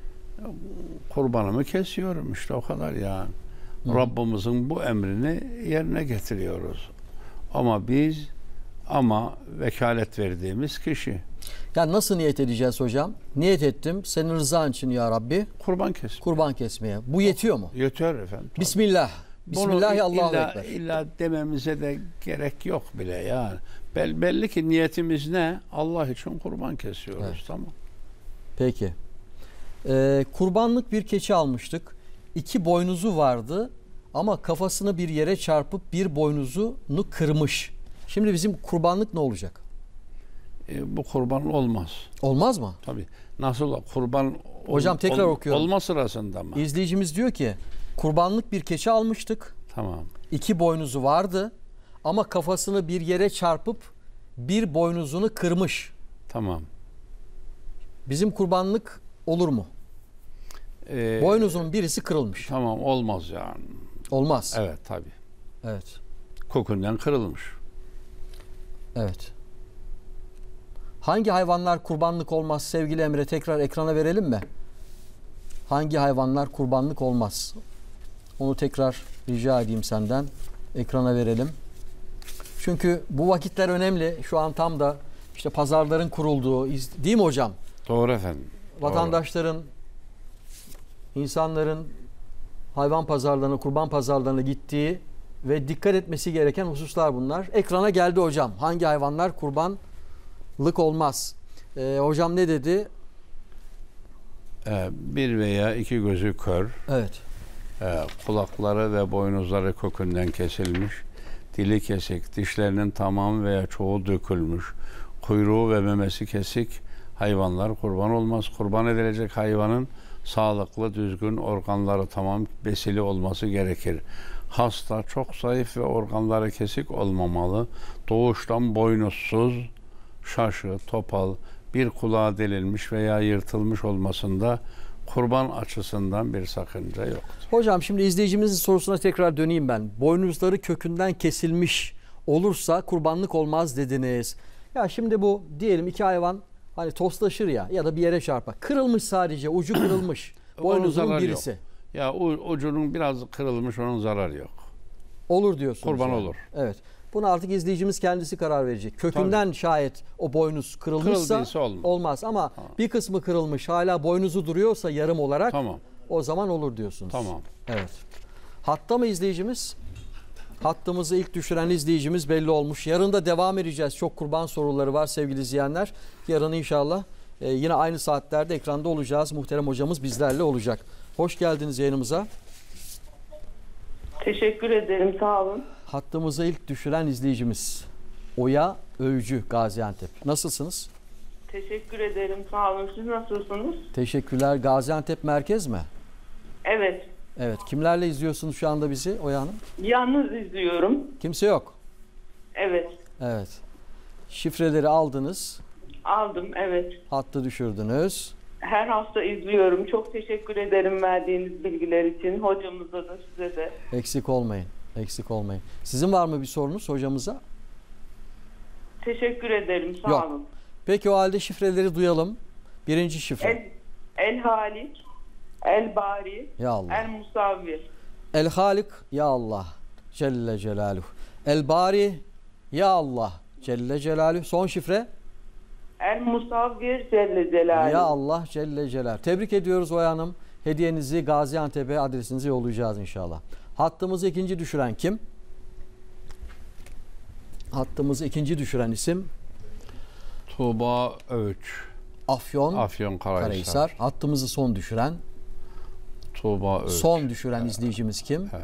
kurbanımı kesiyorum, işte o kadar yani. Hı. Rabbimizin bu emrini yerine getiriyoruz. Ama biz ama vekalet verdiğimiz kişi. Ya nasıl niyet edeceğiz hocam? Niyet ettim senin rızan için ya Rabbi. Kurban kesmeye. Kurban kesmeye. Bu yetiyor mu? Yeter efendim. Tabii. Bismillah. Bismillahi Allahu illa, Ekber. İlla dememize de gerek yok bile yani. Bel, belli ki niyetimiz ne? Allah için kurban kesiyoruz. Evet. Tamam. Peki. Ee, kurbanlık bir keçi almıştık. İki boynuzu vardı ama kafasını bir yere çarpıp bir boynuzunu kırmış. Şimdi bizim kurbanlık ne olacak? E, bu kurban olmaz. Olmaz mı? Tabii. Nasıl kurban hocam ol, tekrar ol, okuyorum. Olma sırasında mı? İzleyicimiz diyor ki kurbanlık bir keçi almıştık. Tamam. İki boynuzu vardı ama kafasını bir yere çarpıp bir boynuzunu kırmış. Tamam. Bizim kurbanlık olur mu? Ee, Boynuzun birisi kırılmış. Tamam, olmaz yani. Olmaz. Evet tabii. Evet. Kokundan kırılmış. Evet. Hangi hayvanlar kurbanlık olmaz sevgili Emre? Tekrar ekrana verelim mi? Hangi hayvanlar kurbanlık olmaz? Onu tekrar rica edeyim senden. Ekrana verelim. Çünkü bu vakitler önemli. Şu an tam da işte pazarların kurulduğu, değil mi hocam? Doğru efendim. Vatandaşların, doğru. insanların hayvan pazarlarına, kurban pazarlarına gittiği ve dikkat etmesi gereken hususlar bunlar. Ekrana geldi hocam. Hangi hayvanlar kurbanlık olmaz? Ee, hocam ne dedi? Ee, bir veya iki gözü kör. Evet. Ee, kulakları ve boynuzları kökünden kesilmiş. Dili kesik, dişlerinin tamamı veya çoğu dökülmüş. Kuyruğu ve memesi kesik hayvanlar kurban olmaz. Kurban edilecek hayvanın sağlıklı, düzgün, organları tamam, besili olması gerekir. Hasta, çok zayıf ve organları kesik olmamalı. Doğuştan boynuzsuz, şaşı, topal, bir kulağı delinmiş veya yırtılmış olmasında kurban açısından bir sakınca yoktur. Hocam şimdi izleyicimizin sorusuna tekrar döneyim ben. Boynuzları kökünden kesilmiş olursa kurbanlık olmaz dediniz. Ya şimdi bu diyelim iki hayvan hani toslaşır ya ya da bir yere çarpar. Kırılmış sadece, ucu kırılmış. Boynuzun birisi. Yok. Ya ucunun biraz kırılmış, onun zararı yok. Olur diyorsunuz. Kurban yani. olur. Evet. Buna artık izleyicimiz kendisi karar verecek. Kökünden tabii. şayet o boynuz kırılmışsa olmaz. olmaz ama tamam. bir kısmı kırılmış hala boynuzu duruyorsa yarım olarak tamam. o zaman olur diyorsunuz. Tamam. Evet. Hatta mı izleyicimiz? Hattımızı ilk düşüren izleyicimiz belli olmuş. Yarın da devam edeceğiz. Çok kurban soruları var sevgili izleyenler. Yarın inşallah e, yine aynı saatlerde ekranda olacağız. Muhterem hocamız bizlerle olacak. Hoş geldiniz yayınımıza. Teşekkür ederim. Sağ olun. Hattımıza ilk düşüren izleyicimiz Oya Övcü, Gaziantep. Nasılsınız? Teşekkür ederim. Sağ olun. Siz nasılsınız? Teşekkürler. Gaziantep merkez mi? Evet. Evet. Kimlerle izliyorsunuz şu anda bizi Oya Hanım? Yalnız izliyorum. Kimse yok? Evet. Evet. Şifreleri aldınız. Aldım. Evet. Hattı düşürdünüz. Her hafta izliyorum. Çok teşekkür ederim verdiğiniz bilgiler için. Hocamıza da size de. Eksik olmayın. Eksik olmayın. Sizin var mı bir sorunuz hocamıza? Teşekkür ederim. Sağ Yok. olun. Peki o halde şifreleri duyalım. Birinci şifre. El, el Halik, El Bari, Ya Allah. El Musavvir. El Halik, Ya Allah Celle Celaluhu. El Bari, Ya Allah Celle Celaluhu. Son şifre? El Musavvir Celle Celaluhu. Ya Allah Celle Celaluhu. Tebrik ediyoruz Oya Hanım. Hediyenizi Gaziantep'e adresinize yollayacağız inşallah. Hattımızı ikinci düşüren kim? Hattımızı ikinci düşüren isim Tuğba Övüç. Afyon, Afyon Karahisar. Karahisar. Hattımızı son düşüren Tuğba Övüç. Son düşüren evet. izleyicimiz kim? Evet.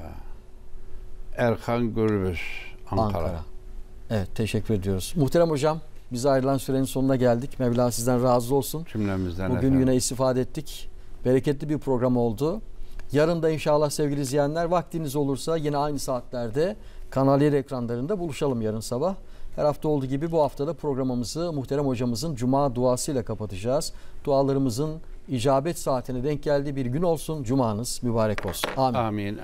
Erkan Gürbüz, Ankara. Ankara. Evet, teşekkür ediyoruz. Muhterem hocam, biz ayrılan sürenin sonuna geldik. Mevla sizden razı olsun. Cümlemizden Bugün efendim. yine istifade ettik. Bereketli bir program oldu. Yarın da inşallah sevgili izleyenler vaktiniz olursa yine aynı saatlerde Kanal yedi ekranlarında buluşalım yarın sabah. Her hafta olduğu gibi bu haftada programımızı muhterem hocamızın Cuma duasıyla kapatacağız. Dualarımızın icabet saatine denk geldiği bir gün olsun. Cumanız mübarek olsun. Amin. Amin.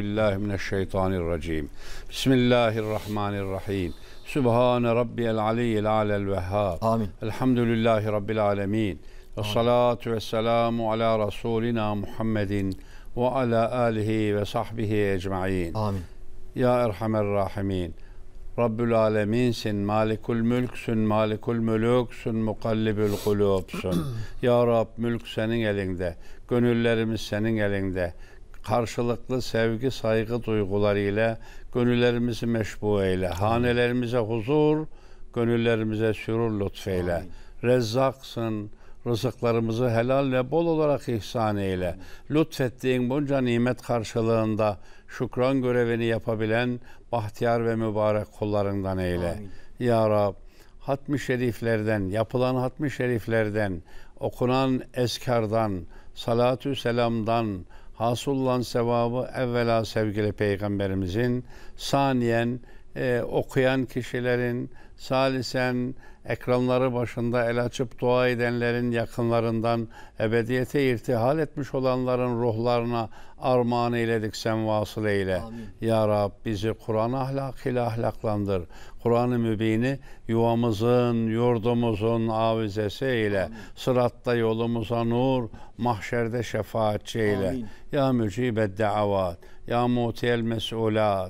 Euzubillahimineşşeytanirracim. Bismillahirrahmanirrahim. Sübhane Rabbiyel aliyyil alel vehhab. Amin. Elhamdülillahi Rabbil alemin. Ve salatu ve selamu ala Resulina Muhammedin ve ala alihi ve sahbihi ecma'in. Amin. Ya Erhamer Rahimin. Rabbül Aleminsin, Malikul Mülksün, Malikul Mülüksün, Mukallibül Kulubsun. Ya Rab, mülk senin elinde, gönüllerimiz senin elinde. Karşılıklı sevgi, saygı duygularıyla gönüllerimizi meşbu eyle. Hanelerimize huzur, gönüllerimize sürur lütfeyle. Amin. Rezzaksın, rızıklarımızı helal ve bol olarak ihsan eyle. Lütfettiğin bunca nimet karşılığında şükran görevini yapabilen bahtiyar ve mübarek kullarından eyle. Amin. Ya Rab, hatmi şeriflerden, yapılan hatmi şeriflerden, okunan eskardan, salatü selamdan hasıllan sevabı evvela sevgili Peygamberimizin, saniyen e, okuyan kişilerin, salisen ekranları başında el açıp dua edenlerin yakınlarından ebediyete irtihal etmiş olanların ruhlarına armağan eyledik, sen vasıl eyle. Amin. Ya Rab, bizi Kur'an ahlakıyla ahlaklandır. Kur'an-ı Mübin'i yuvamızın, yurdumuzun avizesi eyle. Amin. Sıratta yolumuza nur, mahşerde şefaatçi eyle. Amin. Ya mücibed da'avat, ya mutiyel mes'ulat,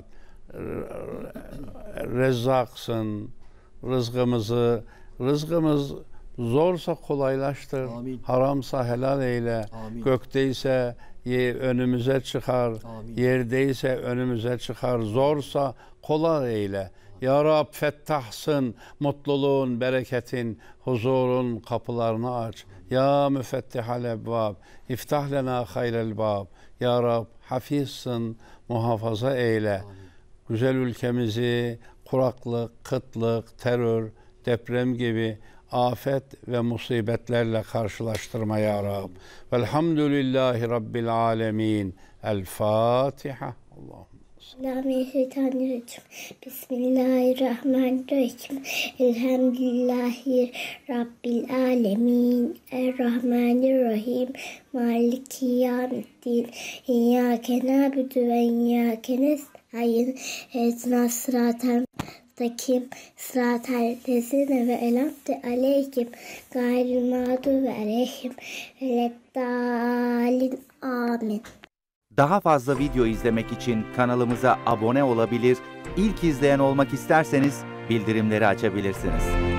Rezzaksın. Rızkımızı, rızkımız zorsa kolaylaştır. Amin. Haramsa helal eyle. Amin. Gökteyse önümüze çıkar. Amin. Yerdeyse önümüze çıkar. Zorsa kolay eyle. Ya Rab fettahsın, mutluluğun, bereketin, huzurun kapılarını aç. Ya müfettihal ebvab, iftah lena hayrel bab. Ya Rab hafizsın, muhafaza eyle. Amin. Güzel ülkemizi kuraklık, kıtlık, terör, deprem gibi afet ve musibetlerle karşılaştırma ya Rab. Velhamdülillahi Rabbil alemin. El Fatiha. Allah'ım. Bismillahirrahmanirrahim. Bismillahirrahmanirrahim. Elhamdülillahi Rabbil alemin. Errahmanirrahim. Maliki yevmiddin. İyyâke na'budu ve iyyâke nestaîn. İhdina sıratal mustakim. Sıratal lezîne ve en'amte aleyhim. Gayril mağdubi aleyhim veleddâllin. Amin. Daha fazla video izlemek için kanalımıza abone olabilir, ilk izleyen olmak isterseniz bildirimleri açabilirsiniz.